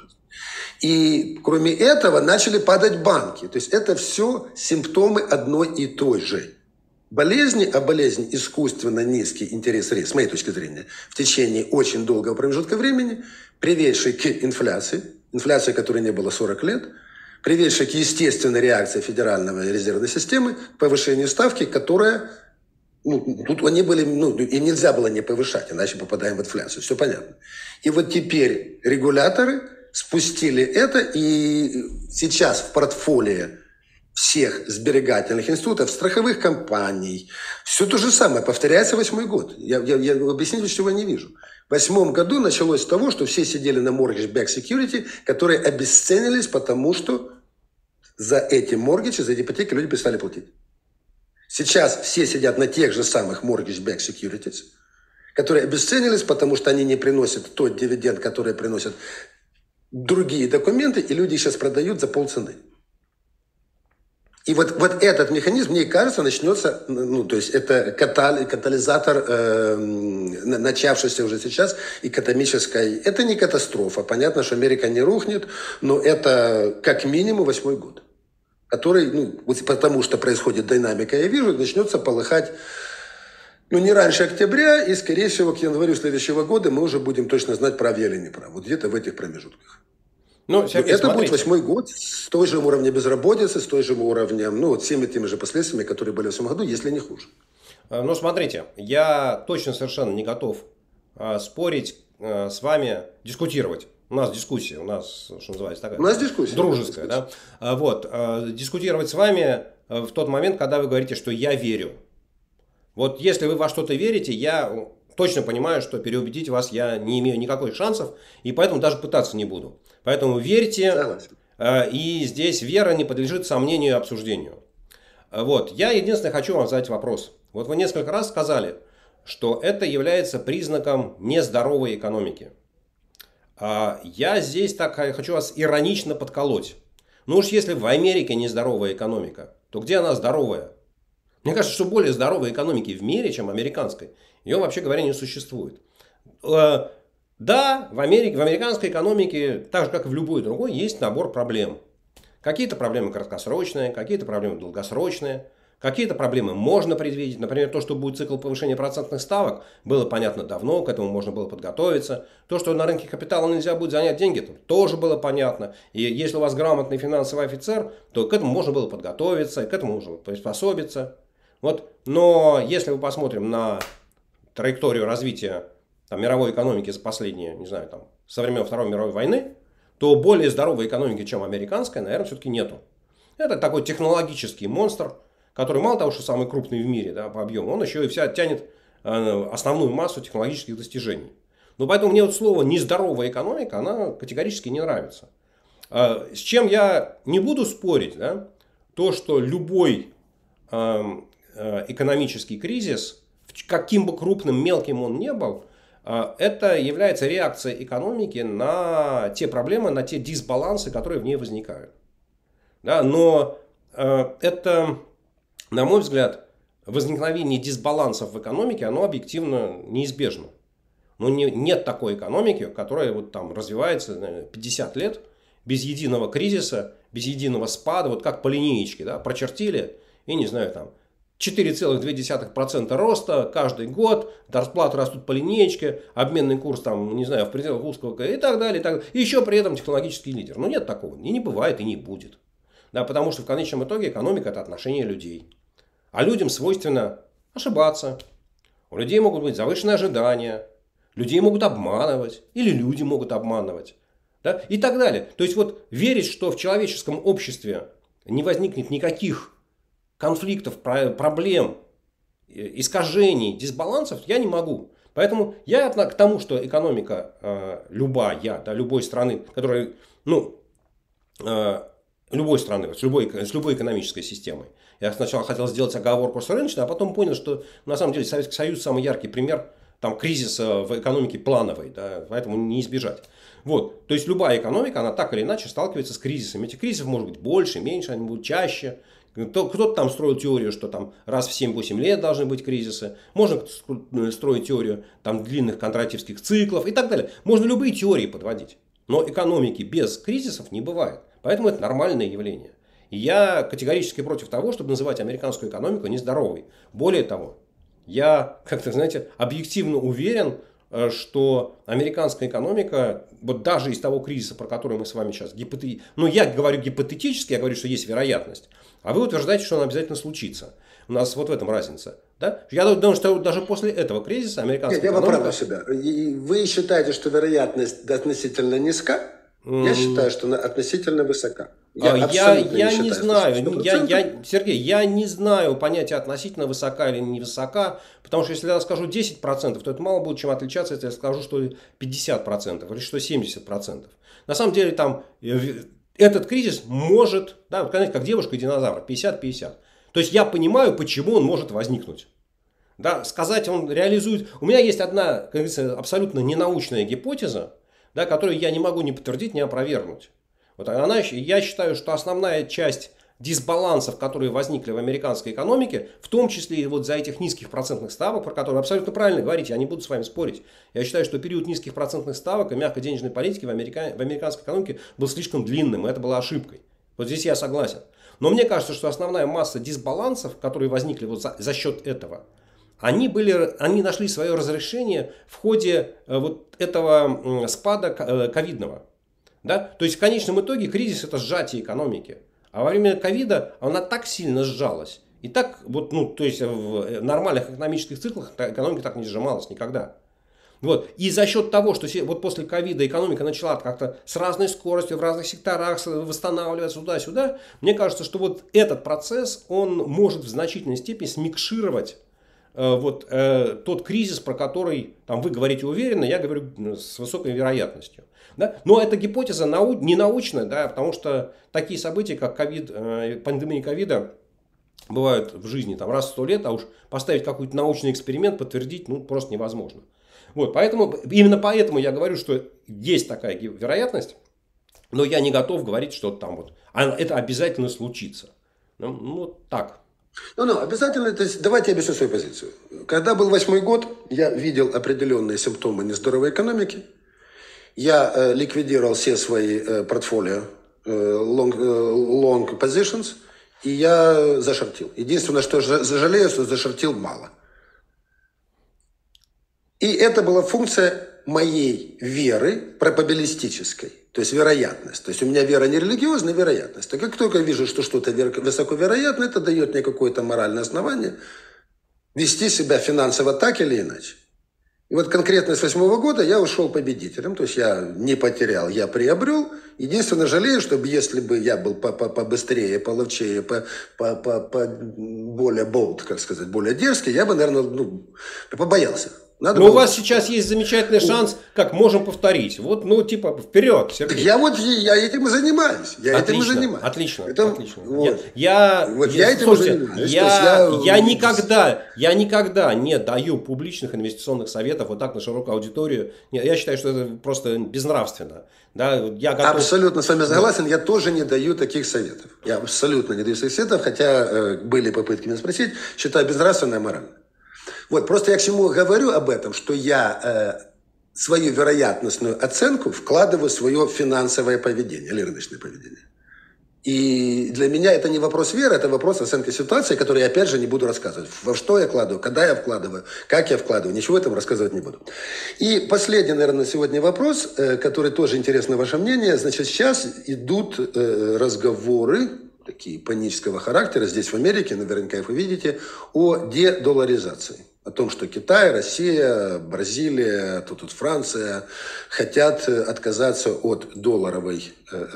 И кроме этого начали падать банки. То есть это все симптомы одной и той же болезни, а болезнь искусственно низкий интерес рейт, с моей точки зрения, в течение очень долгого промежутка времени, приведшей к инфляции, инфляции, которой не было сорок лет, приведшей к естественной реакции Федерального резервной системы, к повышению ставки, которая... Ну, тут они были, ну, и нельзя было не повышать, иначе попадаем в инфляцию. Все понятно. И вот теперь регуляторы спустили это, и сейчас в портфолио всех сберегательных институтов, страховых компаний, все то же самое, повторяется восьмой год. Я, я, я объясните, чего я не вижу. В восьмом году началось с того, что все сидели на mortgage-backed security, которые обесценились, потому что за эти моргиджи, за эти ипотеки люди перестали платить. Сейчас все сидят на тех же самых mortgage-backed securities, которые обесценились, потому что они не приносят тот дивиденд, который приносят другие документы, и люди их сейчас продают за полцены. И вот, вот этот механизм, мне кажется, начнется, ну, то есть это катализатор, э, начавшийся уже сейчас, экономической, это не катастрофа. Понятно, что Америка не рухнет, но это как минимум восьмой год. Который, ну, вот потому что происходит динамика, я вижу, начнется полыхать, ну, не раньше октября, и, скорее всего, к январю следующего года мы уже будем точно знать, прав я или не прав. Вот где-то в этих промежутках. Ну, Сергей, это смотрите. будет восьмой год с той же уровнем безработицы, с той же уровнем, ну, вот всеми теми же последствиями, которые были в восьмом году, если не хуже. Ну, смотрите, я точно совершенно не готов а, спорить а, с вами, дискутировать. У нас дискуссия, у нас, что называется, такая. У нас дискуссия. Дружеская, да. Вот. Дискутировать с вами в тот момент, когда вы говорите, что я верю. Вот если вы во что-то верите, я точно понимаю, что переубедить вас я не имею никаких шансов, и поэтому даже пытаться не буду. Поэтому верьте, Согласен. и здесь вера не подлежит сомнению и обсуждению. Вот. Я единственное хочу вам задать вопрос. Вот вы несколько раз сказали, что это является признаком нездоровой экономики. Я здесь так хочу вас иронично подколоть. Ну уж если в Америке нездоровая экономика, то где она здоровая? Мне кажется, что более здоровой экономики в мире, чем американской, ее, вообще говоря, не существует. Да, в Америке, в американской экономике, так же как и в любой другой, есть набор проблем. Какие-то проблемы краткосрочные, какие-то проблемы долгосрочные, какие-то проблемы можно предвидеть. Например, то, что будет цикл повышения процентных ставок, было понятно давно, к этому можно было подготовиться. То, что на рынке капитала нельзя будет занять деньги, тоже было понятно. И если у вас грамотный финансовый офицер, то к этому можно было подготовиться, к этому можно было приспособиться. Вот. Но если мы посмотрим на траекторию развития там, мировой экономики за последние, не знаю, там, со времен Второй мировой войны, то более здоровой экономики, чем американская, наверное, все-таки нету. Это такой технологический монстр, который мало того, что самый крупный в мире, да, по объему, он еще и вся тянет э, основную массу технологических достижений. Но поэтому мне вот слово «нездоровая экономика», она категорически не нравится. Э, с чем я не буду спорить, да, то, что любой э, э, экономический кризис, каким бы крупным, мелким он ни был, э, это является реакцией экономики на те проблемы, на те дисбалансы, которые в ней возникают. Да, но э, это... На мой взгляд, возникновение дисбалансов в экономике, оно объективно неизбежно. Но не, нет такой экономики, которая вот там развивается наверное, пятьдесят лет без единого кризиса, без единого спада, вот как по линеечке, да, прочертили, и не знаю, там четыре целых две десятых процента роста каждый год, зарплаты растут по линеечке, обменный курс там, не знаю, в пределах узкого и так далее, и так далее. И еще при этом технологический лидер. Но нет такого, и не бывает, и не будет. Да, потому что в конечном итоге экономика – это отношение людей. А людям свойственно ошибаться. У людей могут быть завышенные ожидания. Людей могут обманывать. Или люди могут обманывать. Да, и так далее. То есть, вот верить, что в человеческом обществе не возникнет никаких конфликтов, проблем, искажений, дисбалансов, я не могу. Поэтому я к тому, что экономика э, любая, да, любой страны, которая, ну, э, любой страны, с любой, с любой экономической системой. Я сначала хотел сделать оговорку с рыночной, а потом понял, что на самом деле Советский Союз самый яркий пример там, кризиса в экономике плановой, да, поэтому не избежать. Вот. То есть любая экономика, она так или иначе сталкивается с кризисами. Этих кризисов может быть больше, меньше, они будут чаще. Кто-то там строил теорию, что там раз в семь-восемь лет должны быть кризисы. Можно строить теорию там, длинных кондратьевских циклов и так далее. Можно любые теории подводить. Но экономики без кризисов не бывает. Поэтому это нормальное явление. И я категорически против того, чтобы называть американскую экономику нездоровой. Более того, я, как-то, знаете, объективно уверен, что американская экономика, вот даже из того кризиса, про который мы с вами сейчас гипотетически, ну я говорю гипотетически, я говорю, что есть вероятность, а вы утверждаете, что он обязательно случится. У нас вот в этом разница. Да? Я думаю, что даже после этого кризиса американская Нет, экономика... я поправлю себя. Вы считаете, что вероятность относительно низка? Я считаю, что она относительно высока. Я, я, я не, не знаю, я, я, Сергей, я не знаю понятия относительно высока или невысока, потому что если я скажу десять процентов, то это мало будет чем отличаться, если я скажу, что пятьдесят процентов или что семьдесят процентов. На самом деле там этот кризис может, да, как девушка и динозавр, пятьдесят пятьдесят. То есть я понимаю, почему он может возникнуть. Да, сказать, он реализует. У меня есть одна, как говорится, абсолютно ненаучная гипотеза, да, которую я не могу ни подтвердить, ни опровергнуть. Вот она, я считаю, что основная часть дисбалансов, которые возникли в американской экономике, в том числе и вот за этих низких процентных ставок, про которые абсолютно правильно говорите, я не буду с вами спорить. Я считаю, что период низких процентных ставок и мягкой денежной политики в, америка... в американской экономике был слишком длинным, и это была ошибкой. Вот здесь я согласен. Но мне кажется, что основная масса дисбалансов, которые возникли вот за, за счет этого, Они, были, они нашли свое разрешение в ходе вот этого спада ковидного. Да? То есть в конечном итоге кризис это сжатие экономики. А во время ковида она так сильно сжалась. И так, вот, ну, то есть в нормальных экономических циклах экономика так не сжималась никогда. Вот. И за счет того, что вот после ковида экономика начала как-то с разной скоростью в разных секторах восстанавливаться туда-сюда, мне кажется, что вот этот процесс, он может в значительной степени смикшировать вот тот кризис, про который там, вы говорите уверенно, я говорю с высокой вероятностью. Да? Но эта гипотеза нау не научная, да, потому что такие события, как COVID, пандемия ковида, бывают в жизни там, раз в сто лет, а уж поставить какой-то научный эксперимент, подтвердить, ну, просто невозможно. Вот, поэтому, именно поэтому я говорю, что есть такая вероятность, но я не готов говорить, что там вот, это обязательно случится. Ну, ну так. Ну, ну, обязательно, то есть, давайте я объясню свою позицию. Когда был восьмой год, я видел определенные симптомы нездоровой экономики. Я э, ликвидировал все свои э, портфолио э, long, э, long positions, и я зашортил. Единственное, что я жалею, что зашортил мало. И это была функция моей веры пробабилистической, то есть вероятность. То есть у меня вера не религиозная, а вероятность. Так как только вижу, что что-то высоковероятно, это дает мне какое-то моральное основание вести себя финансово так или иначе. И вот конкретно с восьмого года я ушел победителем, то есть я не потерял, я приобрел. Единственное, жалею, чтобы если бы я был побыстрее, половчее, по, по, по, по более bold, как сказать, более дерзкий, я бы, наверное, ну, побоялся. Надо Но у вас сейчас есть замечательный шанс, как можем повторить. Вот, ну, типа, вперед, Сергей. Я вот я этим и занимаюсь. Я отлично, этим и занимаюсь. Отлично, Это, отлично. Вот. Я, вот я, я этим слушайте, и занимаюсь. Я, я, я, никогда, я никогда не даю публичных инвестиционных советов вот так на широкую аудиторию. Я считаю, что это просто безнравственно. Да, я готов... Абсолютно с вами согласен. Я тоже не даю таких советов. Я абсолютно не даю таких советов, хотя э, были попытки меня спросить. Считаю безнравственно и морально. Вот, просто я к чему говорю об этом, что я э, свою вероятностную оценку вкладываю в свое финансовое поведение или рыночное поведение. И для меня это не вопрос веры, это вопрос оценки ситуации, который я опять же не буду рассказывать. Во что я вкладываю, когда я вкладываю, как я вкладываю, ничего этого рассказывать не буду. И последний, наверное, на сегодня вопрос, э, который тоже интересно ваше мнение. Значит, сейчас идут э, разговоры, такие панического характера, здесь в Америке, наверняка вы видите, о дедоларизации. О том, что Китай, Россия, Бразилия, тут, тут Франция хотят отказаться от долларовой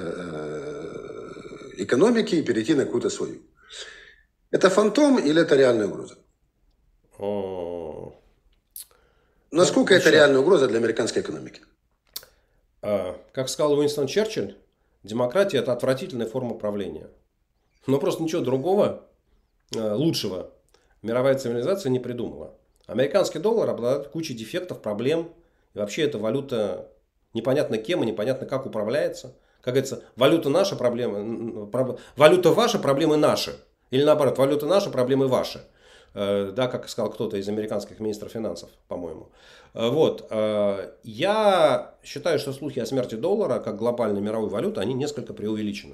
экономики и перейти на какую-то свою. Это фантом или это реальная угроза? О... Насколько ну, это реальная угроза для американской экономики? А, как сказал Уинстон Черчилль, демократия – это отвратительная форма правления. Но просто ничего другого, лучшего, мировая цивилизация не придумала. Американский доллар обладает кучей дефектов, проблем. И вообще эта валюта непонятно кем и непонятно как управляется. Как говорится, валюта наша, проблемы, валюта ваша, проблемы наши. Или наоборот, валюта наша, проблемы ваши. Да, как сказал кто-то из американских министров финансов, по-моему. Вот. Я считаю, что слухи о смерти доллара, как глобальной мировой валюты, они несколько преувеличены.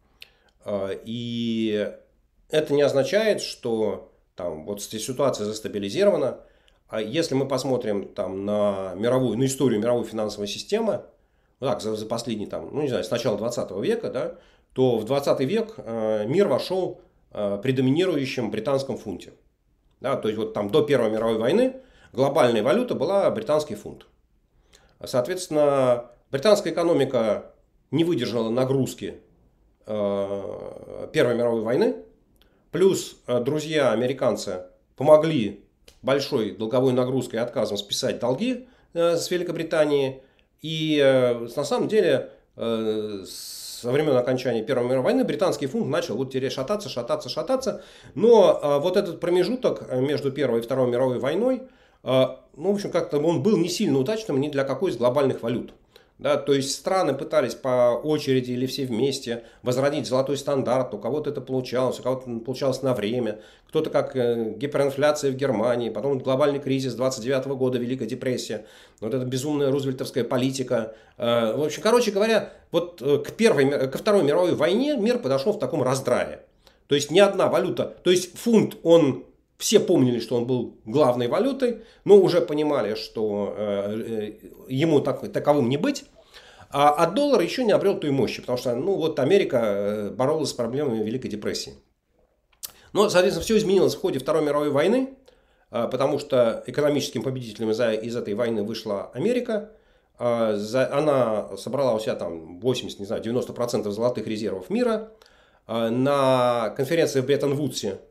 И это не означает, что там, вот ситуация застабилизирована. А если мы посмотрим там, на, мировую, на историю мировой финансовой системы, ну, так, за, за последний, там, ну, не знаю, с начала двадцатого века, да, то в двадцатый век э, мир вошел э, при доминирующем британском фунте. Да, то есть вот там до Первой мировой войны глобальная валюта была британский фунт. Соответственно, британская экономика не выдержала нагрузки Первой мировой войны, плюс друзья американцы помогли большой долговой нагрузкой и отказом списать долги с Великобритании. И на самом деле со времен окончания Первой мировой войны британский фунт начал вот теперь шататься, шататься, шататься. Но вот этот промежуток между Первой и Второй мировой войной, ну, в общем, как-то он был не сильно удачным ни для какой из глобальных валют. Да, то есть страны пытались по очереди или все вместе возродить золотой стандарт. У кого-то это получалось, у кого-то получалось на время. Кто-то как гиперинфляция в Германии, потом глобальный кризис двадцать девятого года, Великая депрессия. Вот эта безумная рузвельтовская политика. В общем, короче говоря, вот к первой, ко Второй мировой войне мир подошел в таком раздрае. То есть ни одна валюта, то есть фунт, он... Все помнили, что он был главной валютой, но уже понимали, что э, ему так, таковым не быть. А, а доллар еще не обрел той мощи, потому что ну, вот Америка боролась с проблемами Великой депрессии. Но, соответственно, все изменилось в ходе Второй мировой войны, потому что экономическим победителем из, из этой войны вышла Америка. Она собрала у себя там восемьдесят, не знаю, девяносто процентов золотых резервов мира. На конференции в Бреттон-Вудсе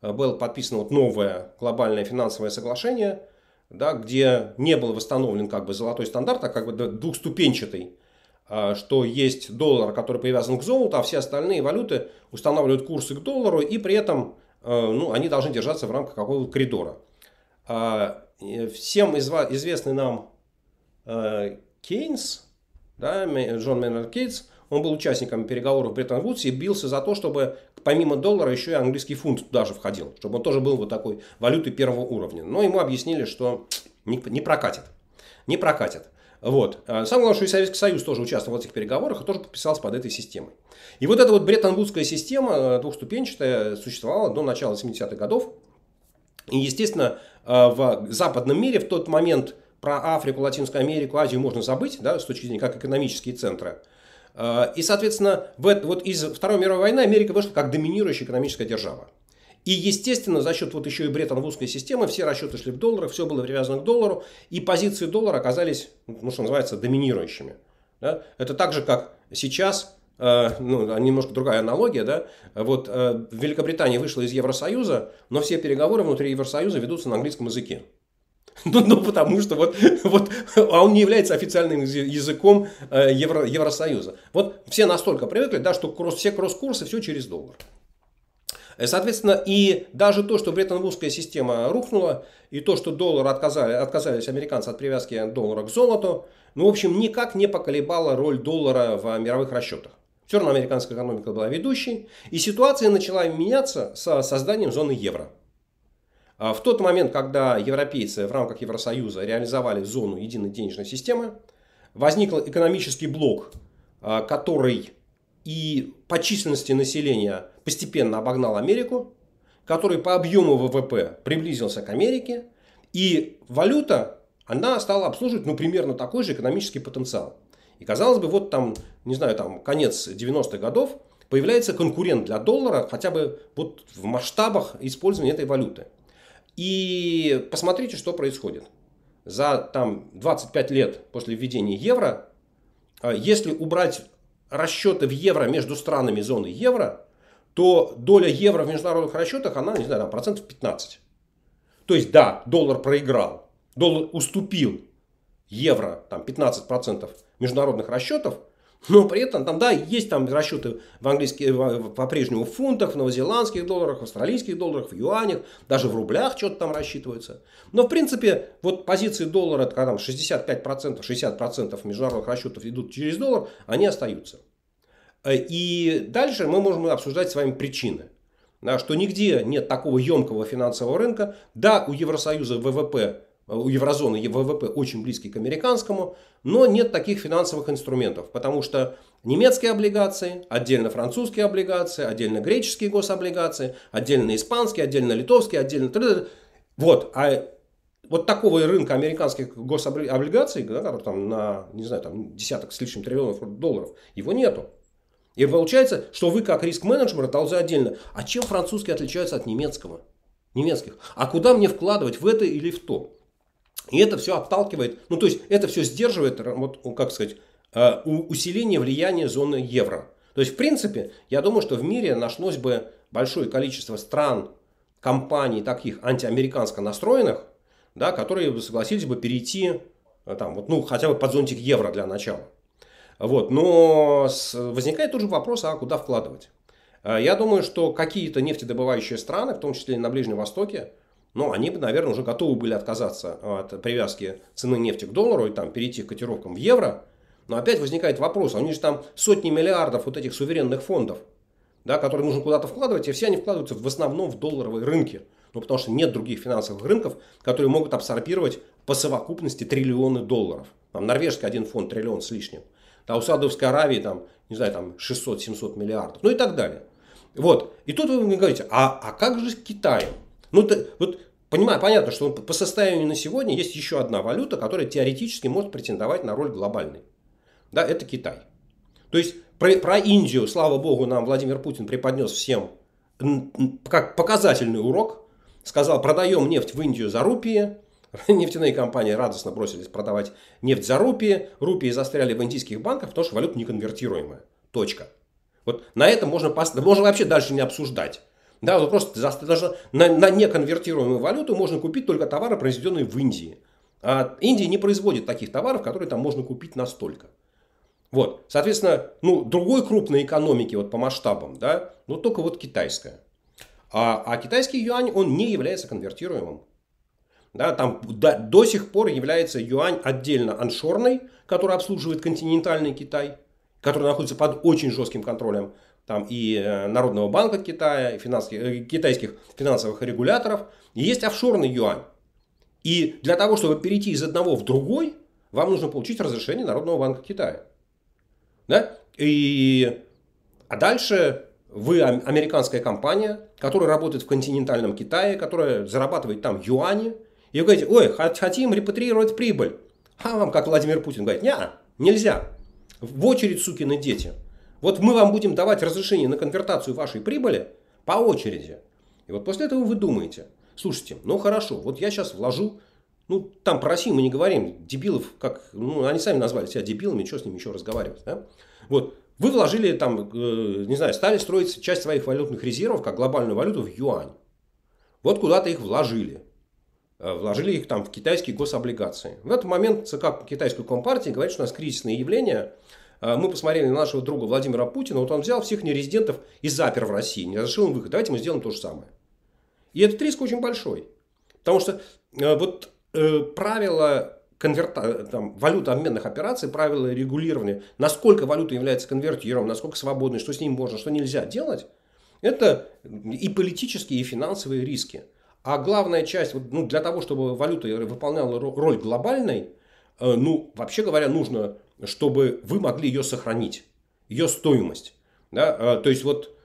было подписано вот новое глобальное финансовое соглашение, да, где не был восстановлен как бы золотой стандарт, а как бы двухступенчатый, что есть доллар, который привязан к золоту, а все остальные валюты устанавливают курсы к доллару, и при этом ну, они должны держаться в рамках какого-то коридора. Всем известный нам Кейнс, да, Джон Мейнард Кейнс, он был участником переговоров в Бреттон-Вудсе и бился за то, чтобы помимо доллара еще и английский фунт туда же входил, чтобы он тоже был вот такой валютой первого уровня. Но ему объяснили, что не, не прокатит. Не прокатит. Вот. Самое главное, что и Советский Союз тоже участвовал в этих переговорах и тоже подписался под этой системой. И вот эта вот Бреттон-Вудская система двухступенчатая существовала до начала семидесятых годов. И, естественно, в западном мире в тот момент про Африку, Латинскую Америку, Азию можно забыть, да, с точки зрения как экономические центры. И, соответственно, в, вот из Второй мировой войны Америка вышла как доминирующая экономическая держава. И, естественно, за счет вот еще и Бреттон-Вудской системы все расчеты шли в долларах, все было привязано к доллару, и позиции доллара оказались, ну, что называется, доминирующими. Да? Это так же, как сейчас, э, ну, немножко другая аналогия, да? Вот э, Великобритания вышла из Евросоюза, но все переговоры внутри Евросоюза ведутся на английском языке. Ну, ну, потому что вот, вот, а он не является официальным языком Евро, Евросоюза. Вот все настолько привыкли, да, что кросс, все кросс-курсы, все через доллар. Соответственно, и даже то, что Бреттон-Вудская система рухнула, и то, что доллар отказали, отказались американцы от привязки доллара к золоту, ну, в общем, никак не поколебала роль доллара в мировых расчетах. Все равно американская экономика была ведущей, и ситуация начала меняться со созданием зоны евро. В тот момент, когда европейцы в рамках Евросоюза реализовали зону единой денежной системы, возник экономический блок, который и по численности населения постепенно обогнал Америку, который по объему ВВП приблизился к Америке, и валюта, она стала обслуживать, ну, примерно такой же экономический потенциал. И казалось бы, вот там, не знаю, там конец девяностых годов, появляется конкурент для доллара хотя бы вот в масштабах использования этой валюты. И посмотрите, что происходит. За там, двадцать пять лет после введения евро, если убрать расчеты в евро между странами зоны евро, то доля евро в международных расчетах, она, не знаю, там, процентов пятнадцать. То есть, да, доллар проиграл, доллар уступил евро там, пятнадцать процентов международных расчетов, но при этом там, да, есть там расчеты в английских, по-прежнему в фунтах, в новозеландских долларах, в австралийских долларах, в юанях, даже в рублях что-то там рассчитывается. Но в принципе, вот позиции доллара, когда там шестьдесят пять процентов, шестьдесят процентов международных расчетов идут через доллар, они остаются. И дальше мы можем обсуждать с вами причины. Да, что нигде нет такого емкого финансового рынка. Да, у Евросоюза ВВП, у еврозоны ВВП очень близкий к американскому, но нет таких финансовых инструментов, потому что немецкие облигации, отдельно французские облигации, отдельно греческие гособлигации, отдельно испанские, отдельно литовские, отдельно... Вот, а вот такого рынка американских гособлигаций, да, который там на, не знаю, там десяток с лишним триллионов долларов, его нету. И получается, что вы как риск-менеджер должны отдельно. А чем французские отличаются от немецкого? Немецких. А куда мне вкладывать, в это или в то? И это все отталкивает, ну то есть это все сдерживает, вот, как сказать, усиление влияния зоны евро. То есть в принципе, я думаю, что в мире нашлось бы большое количество стран, компаний таких антиамериканско настроенных, да, которые согласились бы перейти там, вот, ну, хотя бы под зонтик евро для начала. Вот, но возникает тут же вопрос, а куда вкладывать? Я думаю, что какие-то нефтедобывающие страны, в том числе и на Ближнем Востоке, ну, они бы, наверное, уже готовы были отказаться от привязки цены нефти к доллару и там, перейти к котировкам в евро. Но опять возникает вопрос, а у них же там сотни миллиардов вот этих суверенных фондов, да, которые нужно куда-то вкладывать, и все они вкладываются в основном в долларовые рынки. Ну, потому что нет других финансовых рынков, которые могут абсорбировать по совокупности триллионы долларов. Там норвежский один фонд триллион с лишним. А у Саудовской Аравии там, не знаю, там шестьсот-семьсот миллиардов. Ну и так далее. Вот. И тут вы мне говорите, а, а как же с Китаем? Ну, то, вот, понимаю, понятно, что по состоянию на сегодня есть еще одна валюта, которая теоретически может претендовать на роль глобальной. Да, это Китай. То есть про, про Индию, слава богу, нам Владимир Путин преподнес всем как показательный урок. Сказал, продаем нефть в Индию за рупии. Нефтяные компании радостно бросились продавать нефть за рупии. Рупии застряли в индийских банках, потому что валюта неконвертируемая. Точка. Вот на этом можно, можно вообще дальше не обсуждать. Да, вот просто даже на, на неконвертируемую валюту можно купить только товары, произведенные в Индии. А Индия не производит таких товаров, которые там можно купить настолько. Вот, соответственно, ну, другой крупной экономики вот по масштабам, да, ну, только вот китайская. А, а китайский юань, он не является конвертируемым. Да, там до, до сих пор является юань отдельно аншорный, который обслуживает континентальный Китай, который находится под очень жестким контролем там, и Народного банка Китая, и финансовых, китайских финансовых регуляторов. И есть офшорный юань. И для того, чтобы перейти из одного в другой, вам нужно получить разрешение Народного банка Китая. Да? И... А дальше вы американская компания, которая работает в континентальном Китае, которая зарабатывает там юани. И вы говорите, ой, хотим репатриировать прибыль. А вам, как Владимир Путин, говорит, нет, нельзя. В очередь, сукины дети. Вот мы вам будем давать разрешение на конвертацию вашей прибыли по очереди. И вот после этого вы думаете, слушайте, ну хорошо, вот я сейчас вложу, ну там про Россию мы не говорим, дебилов, как, ну они сами назвали себя дебилами, что с ними еще разговаривать. Да? Вот, вы вложили там, э, не знаю, стали строить часть своих валютных резервов, как глобальную валюту в юань. Вот куда-то их вложили. Вложили их там в китайские гособлигации. В этот момент ЦК китайской компартии говорит, что у нас кризисные явления. Мы посмотрели на нашего друга Владимира Путина. Вот он взял всех нерезидентов и запер в России. Не разрешил им выход. Давайте мы сделаем то же самое. И этот риск очень большой. Потому что вот правила конверта, там, валютообменных операций, правила регулирования, насколько валюта является конвертируемой, насколько свободной, что с ним можно, что нельзя делать, это и политические, и финансовые риски. А главная часть, ну, для того, чтобы валюта выполняла роль глобальной, ну, вообще говоря, нужно, чтобы вы могли ее сохранить, ее стоимость. Да? То есть, вот,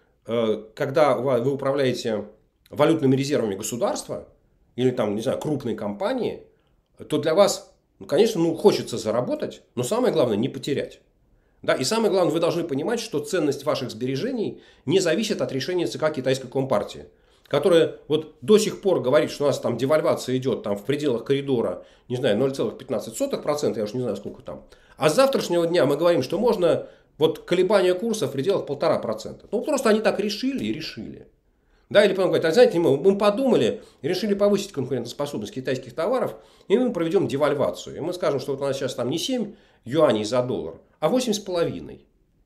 когда вы управляете валютными резервами государства или, там, не знаю, крупной компании, то для вас, ну, конечно, ну, хочется заработать, но самое главное не потерять. Да? И самое главное, вы должны понимать, что ценность ваших сбережений не зависит от решения ЦК китайской компартии, которая вот до сих пор говорит, что у нас там девальвация идет там в пределах коридора, не знаю, ноль целых пятнадцать сотых процента, я уж не знаю сколько там. А с завтрашнего дня мы говорим, что можно вот колебания курса в пределах полтора процента. Ну просто они так решили и решили. Да, или потом говорят, а знаете, мы, мы подумали и решили повысить конкурентоспособность китайских товаров, и мы проведем девальвацию. И мы скажем, что вот у нас сейчас там не семь юаней за доллар, а восемь с половиной.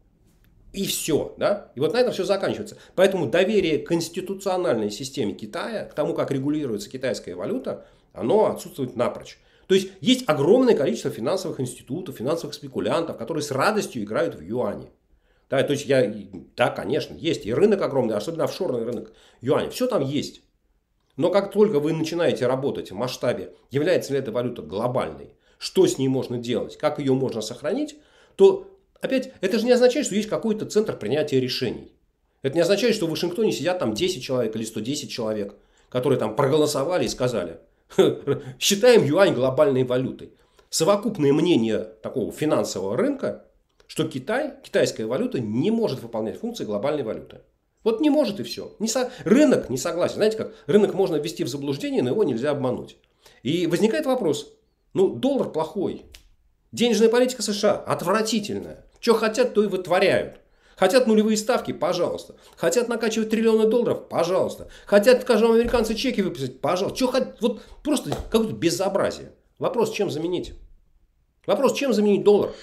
И все, да? И вот на этом все заканчивается. Поэтому доверие к конституциональной системе Китая, к тому, как регулируется китайская валюта, оно отсутствует напрочь. То есть, есть огромное количество финансовых институтов, финансовых спекулянтов, которые с радостью играют в юани. Да, то есть, я, да, конечно, есть. И рынок огромный, особенно офшорный рынок юаня. Все там есть. Но как только вы начинаете работать в масштабе, является ли эта валюта глобальной, что с ней можно делать, как ее можно сохранить, то... Опять, это же не означает, что есть какой-то центр принятия решений. Это не означает, что в Вашингтоне сидят там десять человек или сто десять человек, которые там проголосовали и сказали, считаем юань глобальной валютой. Совокупное мнение такого финансового рынка, что Китай, китайская валюта не может выполнять функции глобальной валюты. Вот не может и все. Не со... Рынок не согласен. Знаете как? Рынок можно ввести в заблуждение, но его нельзя обмануть. И возникает вопрос. Ну, доллар плохой. Денежная политика США отвратительная. Что хотят, то и вытворяют. Хотят нулевые ставки? Пожалуйста. Хотят накачивать триллионы долларов? Пожалуйста. Хотят, скажем, американцы чеки выписать? Пожалуйста. Что хотят? Вот просто какое-то безобразие. Вопрос, чем заменить? Вопрос, чем заменить доллар?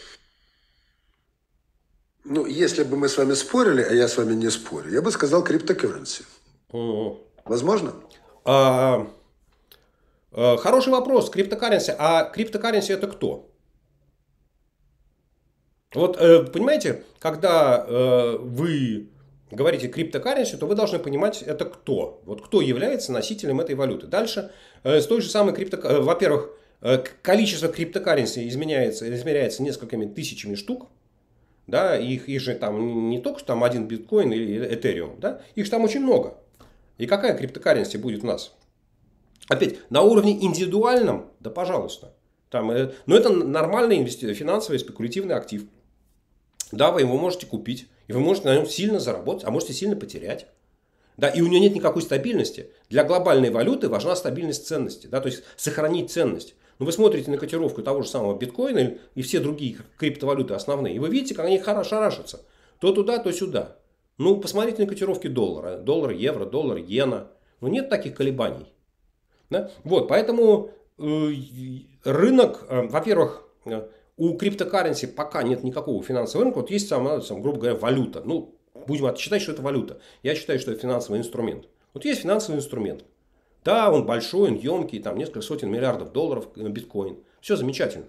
Ну, если бы мы с вами спорили, а я с вами не спорю, я бы сказал криптокурренси. Mm. Возможно? А, а, хороший вопрос. Криптокурренси. А криптокурренси это кто? Вот, понимаете, когда вы говорите криптокурренси, то вы должны понимать, это кто. Вот кто является носителем этой валюты. Дальше, с той же самой криптокурренси, во-первых, количество криптокурренси измеряется, измеряется несколькими тысячами штук. Да, их, их же там не только там один биткоин или этериум, да, их же там очень много. И какая криптокурренси будет у нас? Опять, на уровне индивидуальном, да пожалуйста. Там, но это нормальный финансовый спекулятивный актив. Да, вы его можете купить, и вы можете на нем сильно заработать, а можете сильно потерять. Да, и у нее нет никакой стабильности. Для глобальной валюты важна стабильность ценности, да, то есть сохранить ценность. Но вы смотрите на котировку того же самого биткоина и все другие криптовалюты основные, и вы видите, как они шарашатся. То туда, то сюда. Ну, посмотрите на котировки доллара. Доллар, евро, доллар, иена. Ну, нет таких колебаний. Да? Вот, поэтому э, рынок, э, во-первых, э, у криптокарренси пока нет никакого финансового рынка. Вот есть, сам, сам, грубо говоря, валюта. Ну, будем считать, что это валюта. Я считаю, что это финансовый инструмент. Вот есть финансовый инструмент. Да, он большой, он емкий, там несколько сотен миллиардов долларов биткоин. Все замечательно.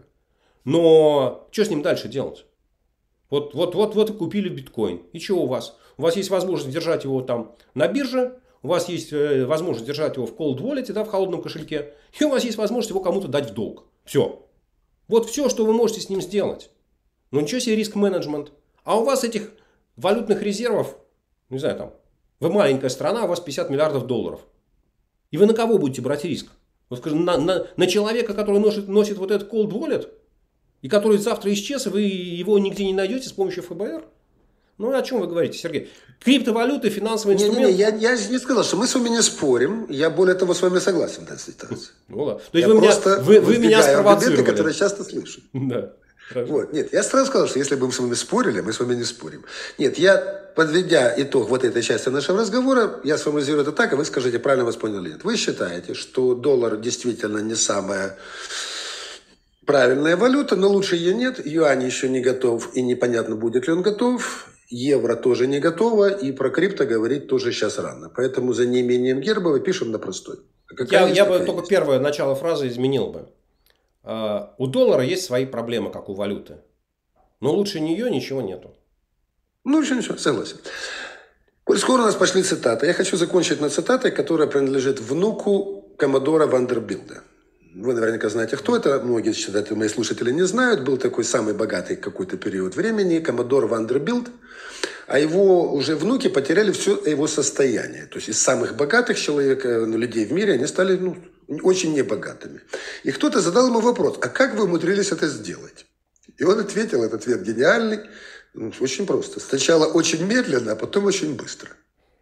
Но что с ним дальше делать? Вот, вот, вот, вот купили биткоин. И что у вас? У вас есть возможность держать его там на бирже. У вас есть э, возможность держать его в cold wallet, да, в холодном кошельке. И у вас есть возможность его кому-то дать в долг. Все. Вот все, что вы можете с ним сделать. Ну ничего себе риск-менеджмент. А у вас этих валютных резервов, не знаю, там, вы маленькая страна, у вас пятьдесят миллиардов долларов. И вы на кого будете брать риск? Вот, скажем, на, на, на человека, который носит, носит вот этот cold wallet, и который завтра исчез, и вы его нигде не найдете с помощью эф бэ эр? Ну, о чем вы говорите, Сергей? Криптовалюты, финансовый инструмент. Не, не, не, я, я же не сказал, что мы с вами не спорим. Я более того с вами согласен в этой ситуации. Ну, да. То есть вы меня, вы, вы меня спровоцировали. Которые часто слышу. Да. Вот. Нет, я сразу сказал, что если бы мы с вами спорили, мы с вами не спорим. Нет, я, подведя итог вот этой части нашего разговора, я сформулирую это так, а вы скажите, правильно вас поняли или нет. Вы считаете, что доллар действительно не самая правильная валюта, но лучше ее нет. Юань еще не готов, и непонятно, будет ли он готов. Евро тоже не готово, и про крипто говорить тоже сейчас рано. Поэтому за неимением герба вы пишем на простой. Я, есть, я бы только есть. Первое начало фразы изменил бы. Uh, у доллара есть свои проблемы, как у валюты. Но лучше нее ничего нету. Ну, ничего, ничего, согласен. Скоро у нас пошли цитаты. Я хочу закончить на цитате, которая принадлежит внуку коммодора Вандербилда. Вы наверняка знаете, кто это. Многие читатели, мои слушатели не знают. Был такой самый богатый какой-то период времени, коммодор Вандербилд. А его уже внуки потеряли все его состояние. То есть из самых богатых человек, ну, людей в мире они стали ну, очень небогатыми. И кто-то задал ему вопрос, а как вы умудрились это сделать? И он ответил, этот ответ гениальный, очень просто. Сначала очень медленно, а потом очень быстро.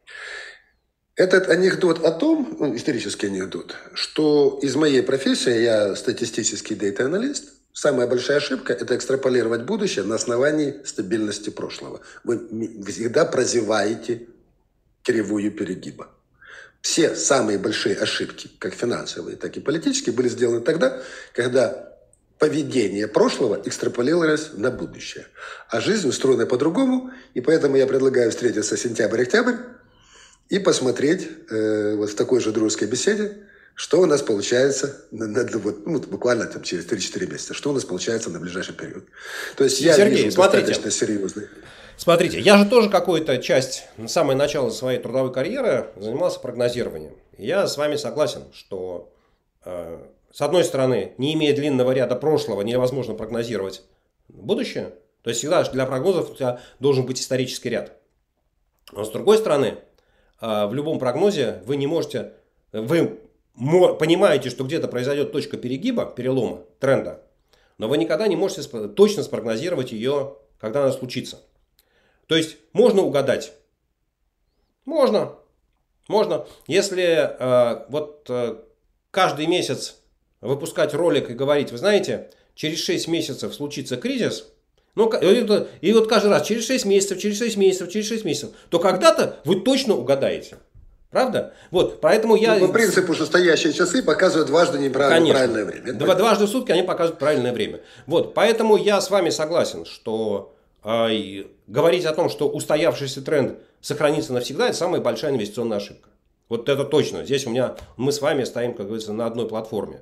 Этот анекдот о том, ну, исторический анекдот, что из моей профессии, я статистический дейта-аналист, самая большая ошибка – это экстраполировать будущее на основании стабильности прошлого. Вы всегда прозеваете кривую перегиба. Все самые большие ошибки, как финансовые, так и политические, были сделаны тогда, когда поведение прошлого экстраполировалось на будущее. А жизнь устроена по-другому, и поэтому я предлагаю встретиться сентябрь-октябрь и посмотреть э, вот в такой же дружеской беседе, что у нас получается на, на, вот, ну, буквально там, через три-четыре месяца, что у нас получается на ближайший период. То есть я Сергей, вижу смотрите, достаточно серьезный. Смотрите, я же тоже какую-то часть, на самое начало своей трудовой карьеры занимался прогнозированием. Я с вами согласен, что э, с одной стороны, не имея длинного ряда прошлого, невозможно прогнозировать будущее. То есть всегда для прогнозов у тебя должен быть исторический ряд. Но с другой стороны, э, в любом прогнозе вы не можете... Вы понимаете, что где-то произойдет точка перегиба, перелома, тренда, но вы никогда не можете точно спрогнозировать ее, когда она случится. То есть можно угадать. Можно. Можно. Если э, вот э, каждый месяц выпускать ролик и говорить, вы знаете, через шесть месяцев случится кризис, ну, и вот каждый раз через шесть месяцев, через шесть месяцев, через шесть месяцев, то когда-то вы точно угадаете. Правда? Вот, поэтому я... Ну, по принципу, что стоящие часы показывают дважды неправильное время. Два, дважды в сутки они показывают правильное время. Вот, поэтому я с вами согласен, что э, говорить о том, что устоявшийся тренд сохранится навсегда, это самая большая инвестиционная ошибка. Вот это точно. Здесь у меня, мы с вами стоим, как говорится, на одной платформе.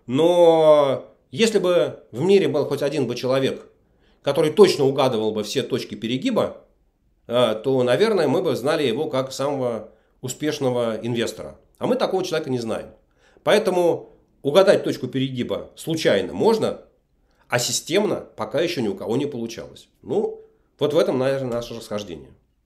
Но если бы в мире был хоть один бы человек, который точно угадывал бы все точки перегиба, э, то, наверное, мы бы знали его как самого... успешного инвестора. А мы такого человека не знаем. Поэтому угадать точку перегиба случайно можно, а системно пока еще ни у кого не получалось. Ну, вот в этом, наверное, наше расхождение.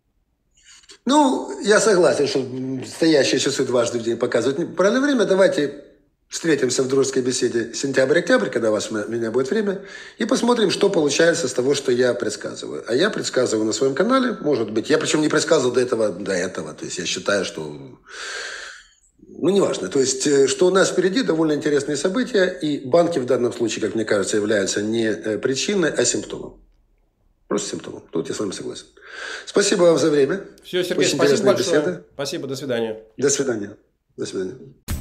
Ну, я согласен, что стоящие часы дважды в день показывают правильное время. Давайте встретимся в дружеской беседе сентябрь-октябрь, когда у вас, у меня будет время, и посмотрим, что получается с того, что я предсказываю. А я предсказываю на своем канале, может быть, я причем не предсказывал до этого, до этого, то есть я считаю, что, ну, неважно, то есть, что у нас впереди довольно интересные события, и банки в данном случае, как мне кажется, являются не причиной, а симптомом. Просто симптомом. Тут я с вами согласен. Спасибо вам за время. Все, Сергей, Очень спасибо большое. беседа. Спасибо, до свидания. До свидания. До свидания.